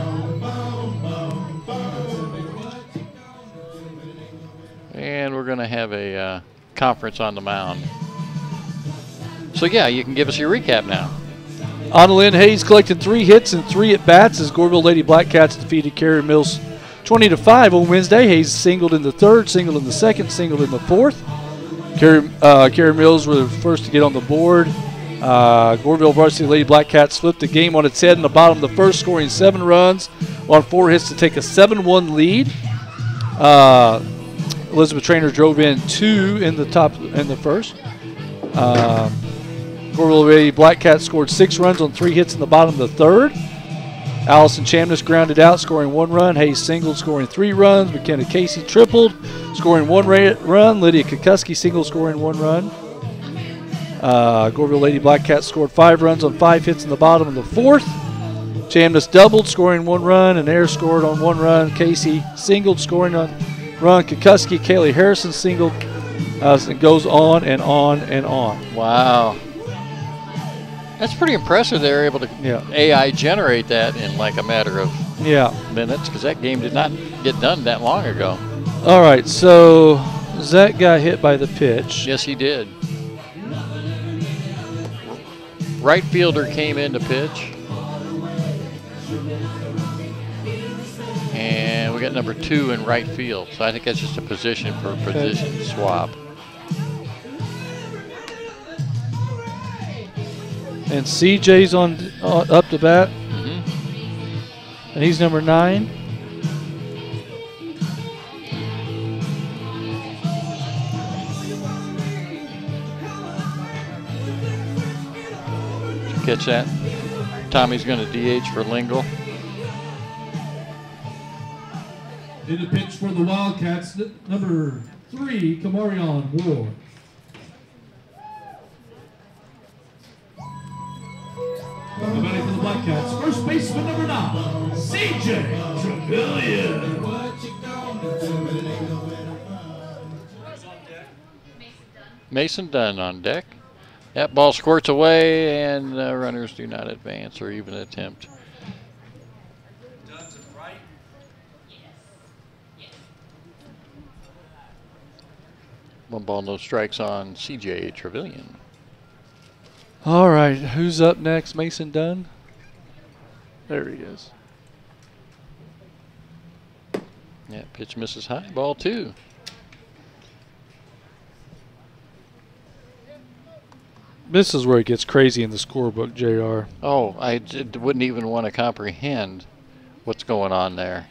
And we're going to have a uh, conference on the mound. So, yeah, you can give us your recap now. Annalyn Hayes collected three hits and three at bats as Goreville Lady Black Cats defeated Carrier Mills twenty to five on Wednesday. Hayes singled in the third, singled in the second, singled in the fourth. Carrier, uh, Carrier Mills were the first to get on the board. Uh, Goreville Varsity Lady Black Cats flipped the game on its head in the bottom of the first, scoring seven runs on four hits to take a seven one lead. Uh, Elizabeth Trainer drove in two in the top in the first. Uh, Goreville Lady Black Cats scored six runs on three hits in the bottom of the third. Allison Chamness grounded out, scoring one run. Hayes singled, scoring three runs. McKenna Casey tripled, scoring one ra- run. Lydia Kukuski singled, scoring one run. Uh, Goreville Lady Black Cats scored five runs on five hits in the bottom of the fourth. Chamness doubled, scoring one run, and Air scored on one run. Casey singled, scoring on run. Kukuski, Kaylee Harrison singled. Uh, it goes on and on and on. Wow. That's pretty impressive. They were able to Yeah. A I generate that in like a matter of Yeah. minutes because that game did not get done that long ago. All right, so Zach got hit by the pitch. Yes, he did. Right fielder came in to pitch. And we got number two in right field. So I think that's just a position for position swap. And C J's on uh, up to bat, Mm-hmm. and he's number nine. Catch that? Tommy's going to D H for Lingle. In the pitch for the Wildcats, n- number three, Kamarion Ward. Nominated for the Black Cats, first baseman number nine, C J Trevelyan. Mason Dunn on deck. That ball squirts away, and uh, runners do not advance or even attempt. One ball, no strikes on C J Trevelyan. All right, who's up next? Mason Dunn? There he is. Yeah, pitch misses high, ball two. This is where it gets crazy in the scorebook, J R. Oh, I j- wouldn't even want to comprehend what's going on there.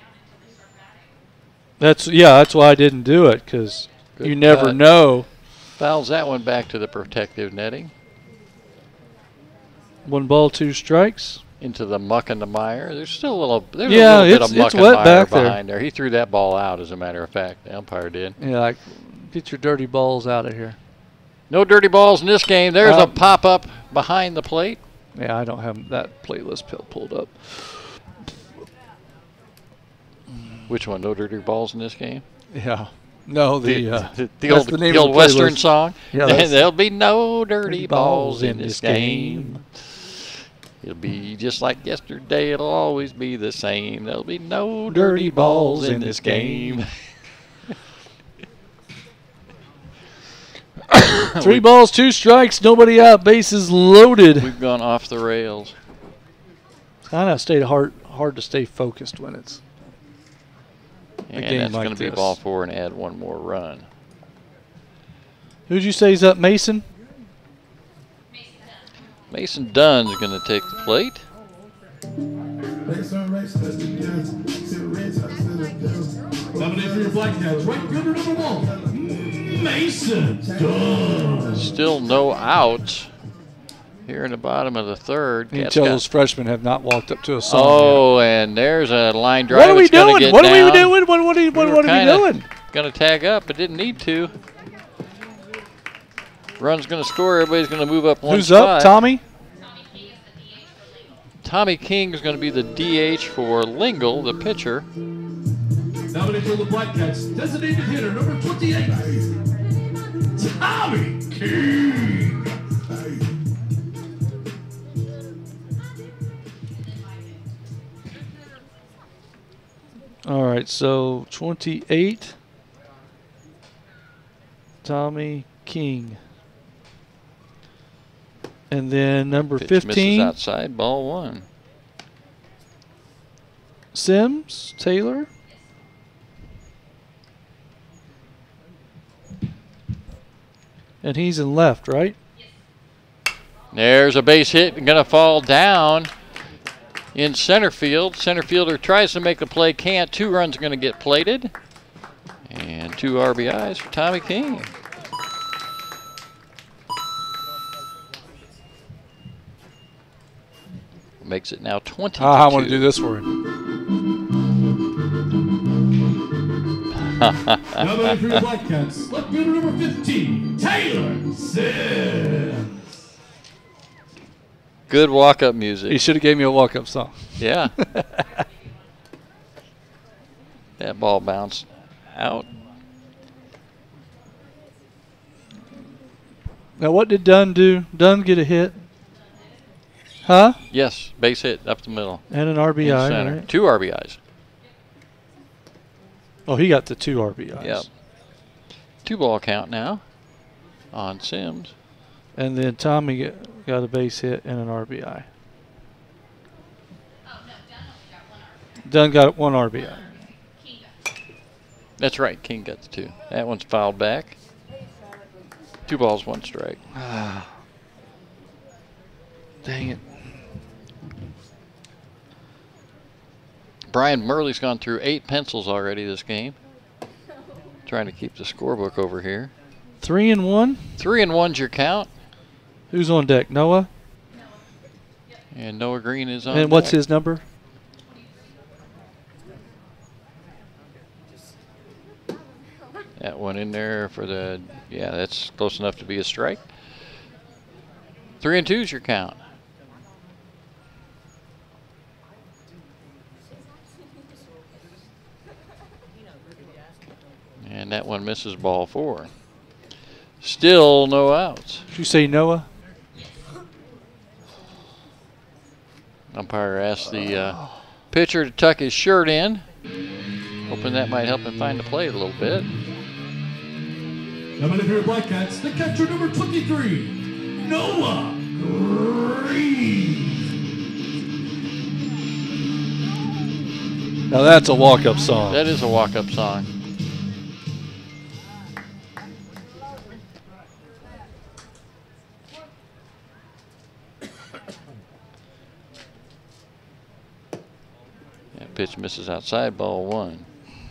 That's yeah, that's why I didn't do it, because Good you never cut. know. Fouls that one back to the protective netting. One ball, two strikes. Into the muck and the mire. There's still a little, there's Yeah, a little bit it's- of muck it's and wet mire back there. behind there. He threw that ball out, as a matter of fact. The umpire did. Yeah, like, get your dirty balls out of here. No dirty balls in this game. There's Uh, a pop-up behind the plate. Yeah, I don't have that playlist pill pulled up. Which one? No dirty balls in this game? Yeah. No, the uh, the, the that's old, the name the of old the Western playlist. song. Yeah, that's- There'll be no dirty, Dirty balls in this game. It'll be just like yesterday. It'll always be the same. There'll be no dirty balls in this game. Three balls, two strikes, nobody out, bases loaded. We've gone off the rails. Kind of stayed hard, hard to stay focused when it's. And game that's like going to be this. ball four and add one more run. Who'd you say's up, Mason? Mason Dunn's going to take the plate. Nominated for your Black Cats, right fielder number one, Mason Dunn. Still no outs here in the bottom of the third. You can Cats tell got- those freshmen have not walked up to a song oh, and there's a line yet. drive. What are we that's gonna doing? get What are we down. doing? What, what are, you, what, We what were are we kinda doing? Going to tag up, but didn't need to. Run's going to score. Everybody's going to move up one Who's spot. up, Tommy? Tommy King is going to be the D H for Lingle, the pitcher. Nominated for the Black Cats, designated hitter number twenty-eight, Tommy King. All right, so twenty-eight, Tommy King. And then number Pitch misses fifteen, outside, ball one. Sims, Taylor. And he's in left, right? There's a base hit and going to fall down in center field. Center fielder tries to make a play, can't. Two runs going to get plated. And two R B Is for Tommy King. Makes it now twenty. Ah, I want to do this for him. Nominated for your Black Cats, left fielder number fifteen, Taylor Sims. Good walk-up He music. should have gave me a walk-up song. Yeah. That ball bounced out. Now, what did Dunn do? Dunn get a hit? Huh? Yes, base hit up the middle. And an R B In I, center. right? Two R B Is. Oh, he got the two R B Is. Yep. Two ball count now on Sims. And then Tommy get, got a base hit and an R B I. Dunn got one R B I. That's right, King got the two. That one's fouled back. Two balls, one strike. Dang it. Brian Murley's gone through eight pencils already this game. Trying to keep the scorebook over here. Three and one. Three and one's your count. Who's on deck? Noah? And Noah Green is on And what's deck. his number? That one in there for the, yeah, that's close enough to be a strike. Three and two's your count. that one misses ball four. Still no outs. Did you say Noah? Umpire asked the uh, pitcher to tuck his shirt in, hoping that might help him find the plate a little bit. Coming up here at Black Cats, the catcher number twenty-three, Noah Green. Now that's a walk-up song. That is a walk-up song. That pitch misses outside, ball one.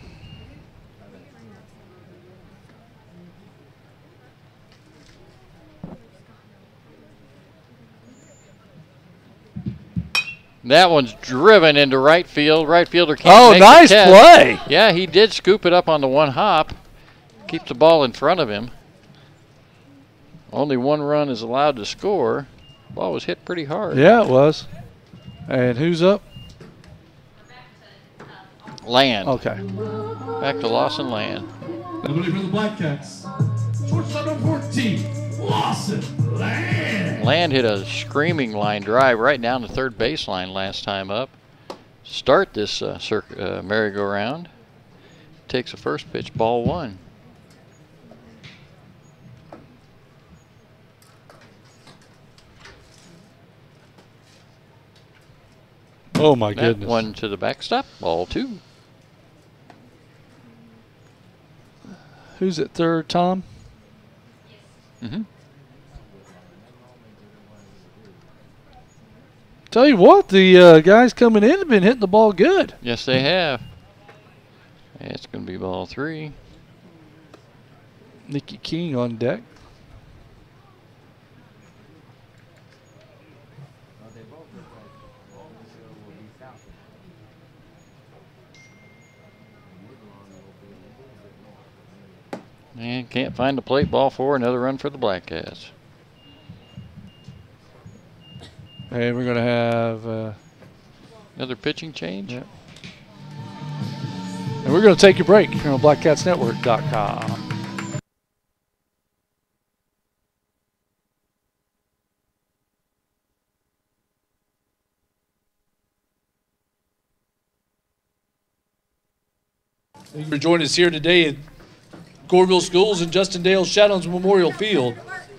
That one's driven into right field. Right fielder can't Oh, make nice the catch. play. Yeah, he did scoop it up on the one hop. Keeps the ball in front of him. Only one run is allowed to score. Ball was hit pretty hard. Yeah, it was. And who's up? Land. Okay. Back to Lawson Land. Nobody for the Black Cats. Shortstop number fourteen, Lawson Land. Land hit a screaming line drive right down the third baseline last time up. Start this uh, circ uh, merry-go-round. Takes a first pitch, ball one. Oh, my That goodness. one to the backstop, ball two. Who's at third, Tom? Mm-hmm. Tell you what, the uh, guys coming in have been hitting the ball good. Yes, they have. It's going to be ball three. Nikki King on deck. And can't find the plate, ball four. Another run for the Black Cats. And we're going to have... Uh, Another pitching change. Yep. And we're going to take a break here on Black Cats Network dot com. Thank you for joining us here today at Goreville Schools and Justin Dale Shadows Memorial Field.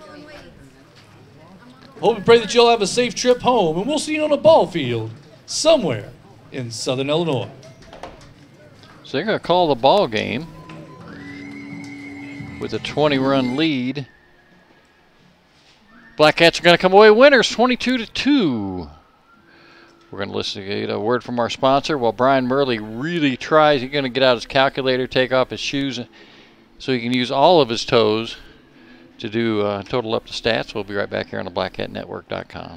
Hope and pray that you'll have a safe trip home, and we'll see you on a ball field somewhere in Southern Illinois. So they're going to call the ball game with a twenty run lead. Black Cats are going to come away winners, twenty-two to two. We're going to listen to get a word from our sponsor while Brian Murley really tries. He's going to get out his calculator, take off his shoes, so he can use all of his toes to do uh, total up the stats. We'll be right back here on the Black Cat Network dot com.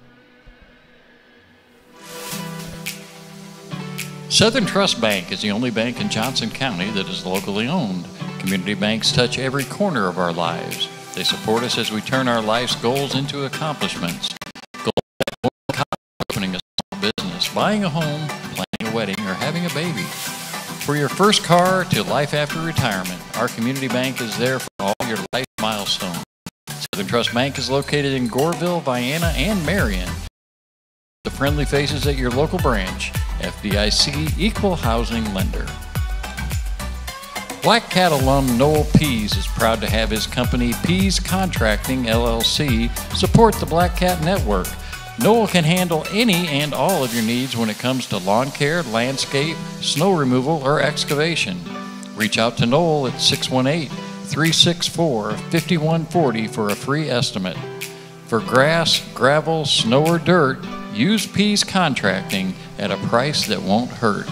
Southern Trust Bank is the only bank in Johnson County that is locally owned. Community banks touch every corner of our lives. They support us as we turn our life's goals into accomplishments. Goals like opening a small business, buying a home, planning a wedding, or having a baby. For your first car to life after retirement, our community bank is there for all your life milestones. Southern Trust Bank is located in Goreville, Vienna, and Marion. The friendly faces at your local branch. F D I C Equal Housing Lender. Black Cat alum Noel Pease is proud to have his company Pease Contracting L L C support the Black Cat Network. Noel can handle any and all of your needs when it comes to lawn care, landscape, snow removal, or excavation. Reach out to Noel at six one eight, three six four, five one four zero for a free estimate. For grass, gravel, snow, or dirt, use Pease Contracting at a price that won't hurt.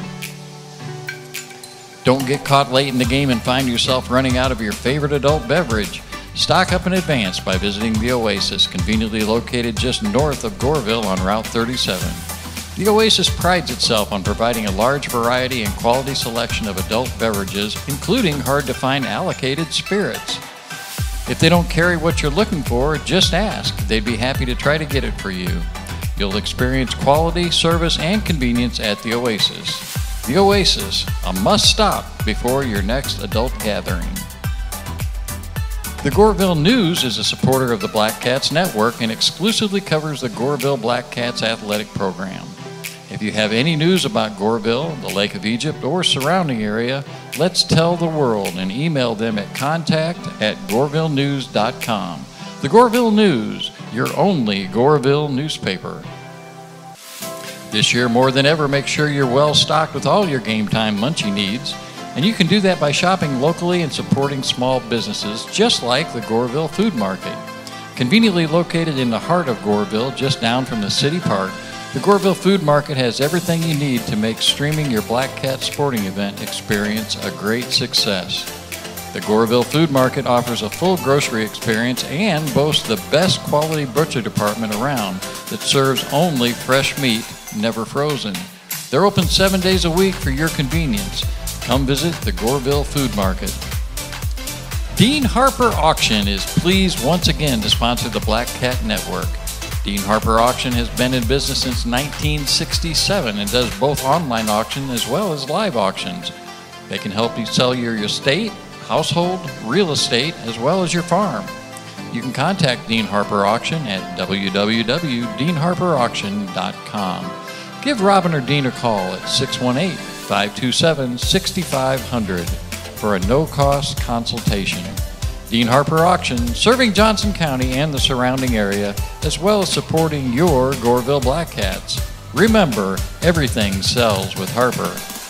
Don't get caught late in the game and find yourself running out of your favorite adult beverage. Stock up in advance by visiting the Oasis, conveniently located just north of Goreville on Route thirty-seven. The Oasis prides itself on providing a large variety and quality selection of adult beverages, including hard-to-find allocated spirits. If they don't carry what you're looking for, just ask. They'd be happy to try to get it for you. You'll experience quality, service, and convenience at the Oasis. The Oasis, a must-stop before your next adult gathering. The Goreville News is a supporter of the Black Cats Network and exclusively covers the Goreville Black Cats athletic program. If you have any news about Goreville, the Lake of Egypt, or surrounding area, let's tell the world and email them at contact at goreville news dot com. The Goreville News, your only Goreville newspaper. This year, more than ever, make sure you're well stocked with all your game time munchie needs. And you can do that by shopping locally and supporting small businesses, just like the Goreville Food Market. Conveniently located in the heart of Goreville, just down from the city park, the Goreville Food Market has everything you need to make streaming your Black Cat sporting event experience a great success. The Goreville Food Market offers a full grocery experience and boasts the best quality butcher department around that serves only fresh meat, never frozen. They're open seven days a week for your convenience. Come visit the Goreville Food Market. Dean Harper Auction is pleased once again to sponsor the Black Cat Network. Dean Harper Auction has been in business since nineteen sixty-seven and does both online auction as well as live auctions. They can help you sell your estate, household, real estate, as well as your farm. You can contact Dean Harper Auction at w w w dot dean harper auction dot com. Give Robin or Dean a call at six one eight, five two seven, six five zero zero for a no-cost consultation. Dean Harper Auction, serving Johnson County and the surrounding area, as well as supporting your Goreville Black Cats. Remember, everything sells with Harper.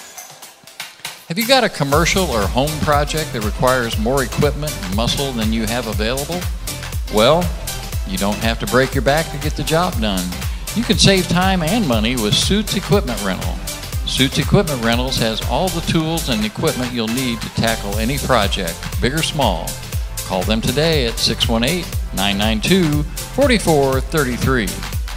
Have you got a commercial or home project that requires more equipment and muscle than you have available? Well, you don't have to break your back to get the job done. You can save time and money with Suits Equipment Rental. Suits Equipment Rentals has all the tools and equipment you'll need to tackle any project, big or small. Call them today at six one eight, nine nine two, four four three three.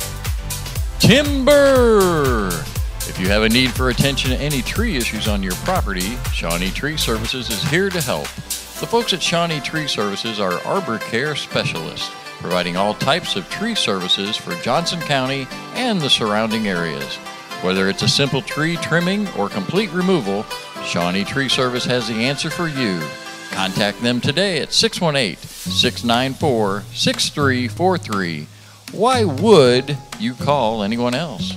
Timber! If you have a need for attention to any tree issues on your property, Shawnee Tree Services is here to help. The folks at Shawnee Tree Services are arbor care specialists, providing all types of tree services for Johnson County and the surrounding areas. Whether it's a simple tree trimming or complete removal, Shawnee Tree Service has the answer for you. Contact them today at six one eight, six nine four, six three four three. Why would you call anyone else?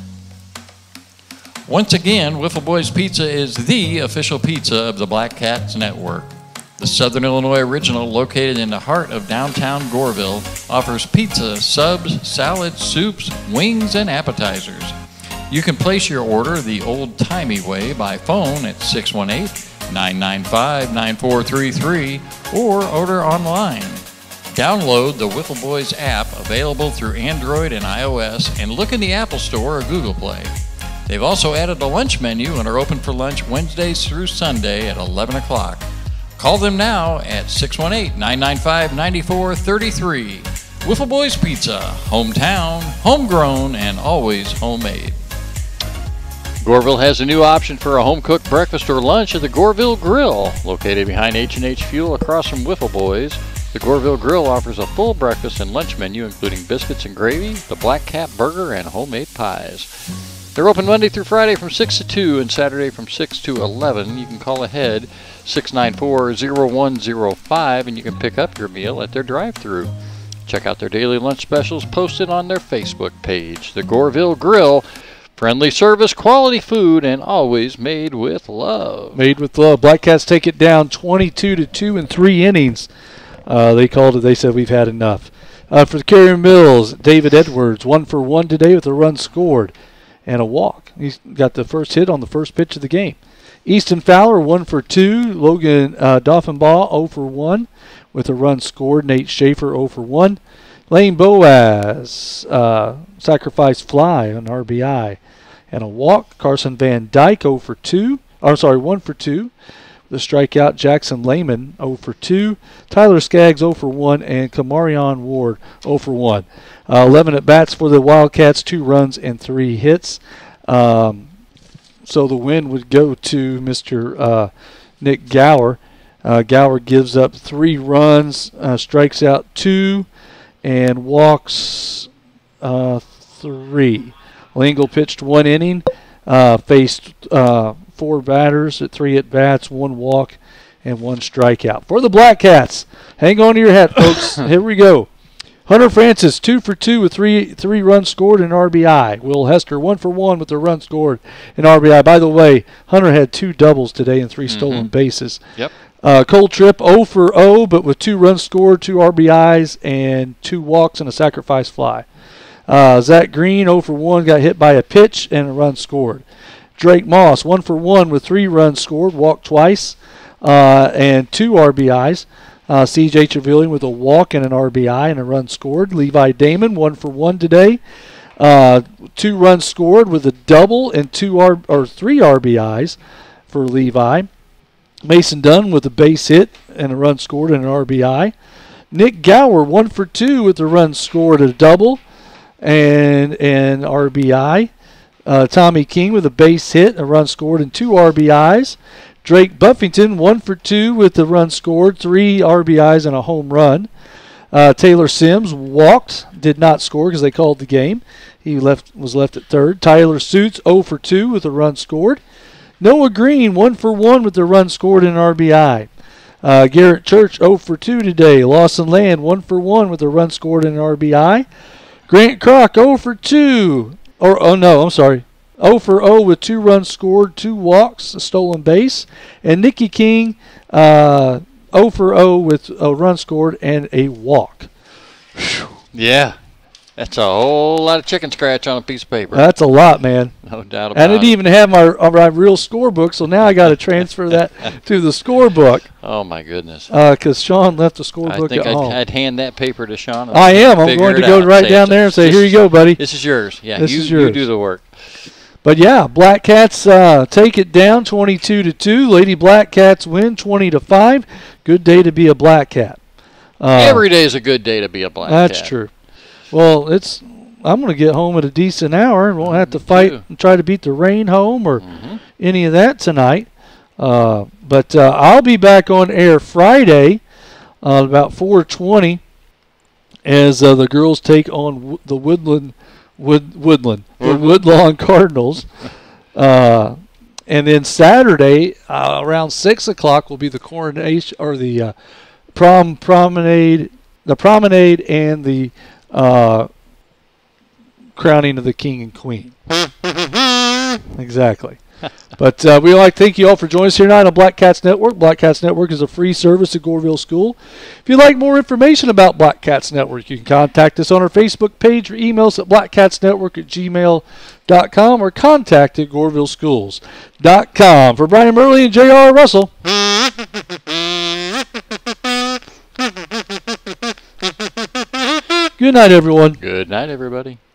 Once again, Wiffle Boys Pizza is the official pizza of the Black Cats Network. The Southern Illinois original, located in the heart of downtown Goreville, offers pizza, subs, salads, soups, wings, and appetizers. You can place your order the old-timey way by phone at six one eight, nine nine five, nine four three three or order online. Download the Wiffle Boys app, available through Android and iOS, and look in the Apple Store or Google Play. They've also added a lunch menu and are open for lunch Wednesdays through Sunday at eleven o'clock. Call them now at six one eight, nine nine five, nine four three three. Wiffle Boys Pizza, hometown, homegrown, and always homemade. Goreville has a new option for a home-cooked breakfast or lunch at the Goreville Grill. Located behind H and H Fuel across from Wiffle Boys, the Goreville Grill offers a full breakfast and lunch menu including biscuits and gravy, the Black Cat Burger, and homemade pies. They're open Monday through Friday from six to two and Saturday from six to eleven. You can call ahead six nine four, zero one zero five and you can pick up your meal at their drive-thru. Check out their daily lunch specials posted on their Facebook page. The Goreville Grill. Friendly service, quality food, and always made with love. Made with love. Black Cats take it down twenty-two to two in three innings. Uh, they called it. They said we've had enough. Uh, for the Carrier Mills, David Edwards, one for one today with a run scored and a walk. He's got the first hit on the first pitch of the game. Easton Fowler, one for two. Logan uh, Doffenbaugh, zero for one with a run scored. Nate Schaefer, zero for one. Lane Boaz, uh, sacrifice fly on R B I and a walk. Carson Van Dyke, zero for two. I'm sorry, one for two. The strikeout. Jackson Lehman, zero for two. Tyler Skaggs, zero for one. And Kamarion Ward, zero for one. Uh, eleven at bats for the Wildcats, two runs and three hits. Um, so the win would go to Mister Uh, Nick Gower. Uh, Gower gives up three runs, uh, strikes out two, and walks uh, three. Lingle pitched one inning, uh, faced uh, four batters at three at-bats, one walk, and one strikeout. For the Black Cats, hang on to your hat, folks. Here we go. Hunter Francis, two for two with three three runs scored and R B I. Will Hester, one for one with a run scored and R B I. By the way, Hunter had two doubles today and three mm-hmm. stolen bases. Yep. Uh, Cole Tripp, oh for oh, but with two runs scored, two R B Is, and two walks and a sacrifice fly. Uh, Zach Green, oh for one, got hit by a pitch and a run scored. Drake Moss, one for one with three runs scored, walked twice, uh, and two R B Is. Uh, C J Trevelyan with a walk and an R B I and a run scored. Levi Damon, one for one today. Uh, two runs scored with a double and two R or three R B Is for Levi. Mason Dunn with a base hit and a run scored and an R B I. Nick Gower, one for two with a run scored, a double and an R B I. Uh, Tommy King with a base hit, a run scored, and two R B Is. Drake Buffington, one for two with the run scored, three R B Is and a home run. Uh, Taylor Sims walked, did not score because they called the game. He left was left at third. Tyler Suits, oh for two with a run scored. Noah Green, one for one with the run scored and an R B I. Uh, Garrett Church, oh for two today. Lawson Land, one for one with a run scored and an R B I. Grant Kroc, oh for two. Or, oh no, I'm sorry. oh for oh with two runs scored, two walks, a stolen base. And Nikki King, uh, oh for oh with a run scored and a walk. Whew. Yeah. That's a whole lot of chicken scratch on a piece of paper. That's a lot, man. No doubt about it. I didn't even have my, my real scorebook, so now I got to transfer that to the scorebook. Oh, my goodness. Because uh, Sean left the scorebook I think at I'd, home. I'd hand that paper to Sean. I am. I'm going to go right down there and say, here you go, buddy. This is yours. Yeah, this you, is yours. You do the work. But, yeah, Black Cats uh, take it down twenty-two to two. Lady Black Cats win twenty to five. Good day to be a Black Cat. Uh, Every day is a good day to be a Black that's Cat. That's true. Well, it's... I'm going to get home at a decent hour and won't have to fight too. and try to beat the rain home or mm-hmm. any of that tonight. Uh, but uh, I'll be back on air Friday uh, about four twenty as uh, the girls take on w- the Woodland, Wood, Woodland, the Woodlawn Cardinals. Uh, and then Saturday uh, around six o'clock will be the coronation or the uh, prom promenade, the promenade and the uh, crowning of the king and queen. Exactly. But uh, we'd like to thank you all for joining us here tonight on Black Cats Network. Black Cats Network is a free service at Goreville School. If you'd like more information about Black Cats Network, you can contact us on our Facebook page or email us at blackcatsnetwork at gmail dot com or contact at goreville schools dot com. For Brian Murley and J R Russell. Good night, everyone. Good night, everybody.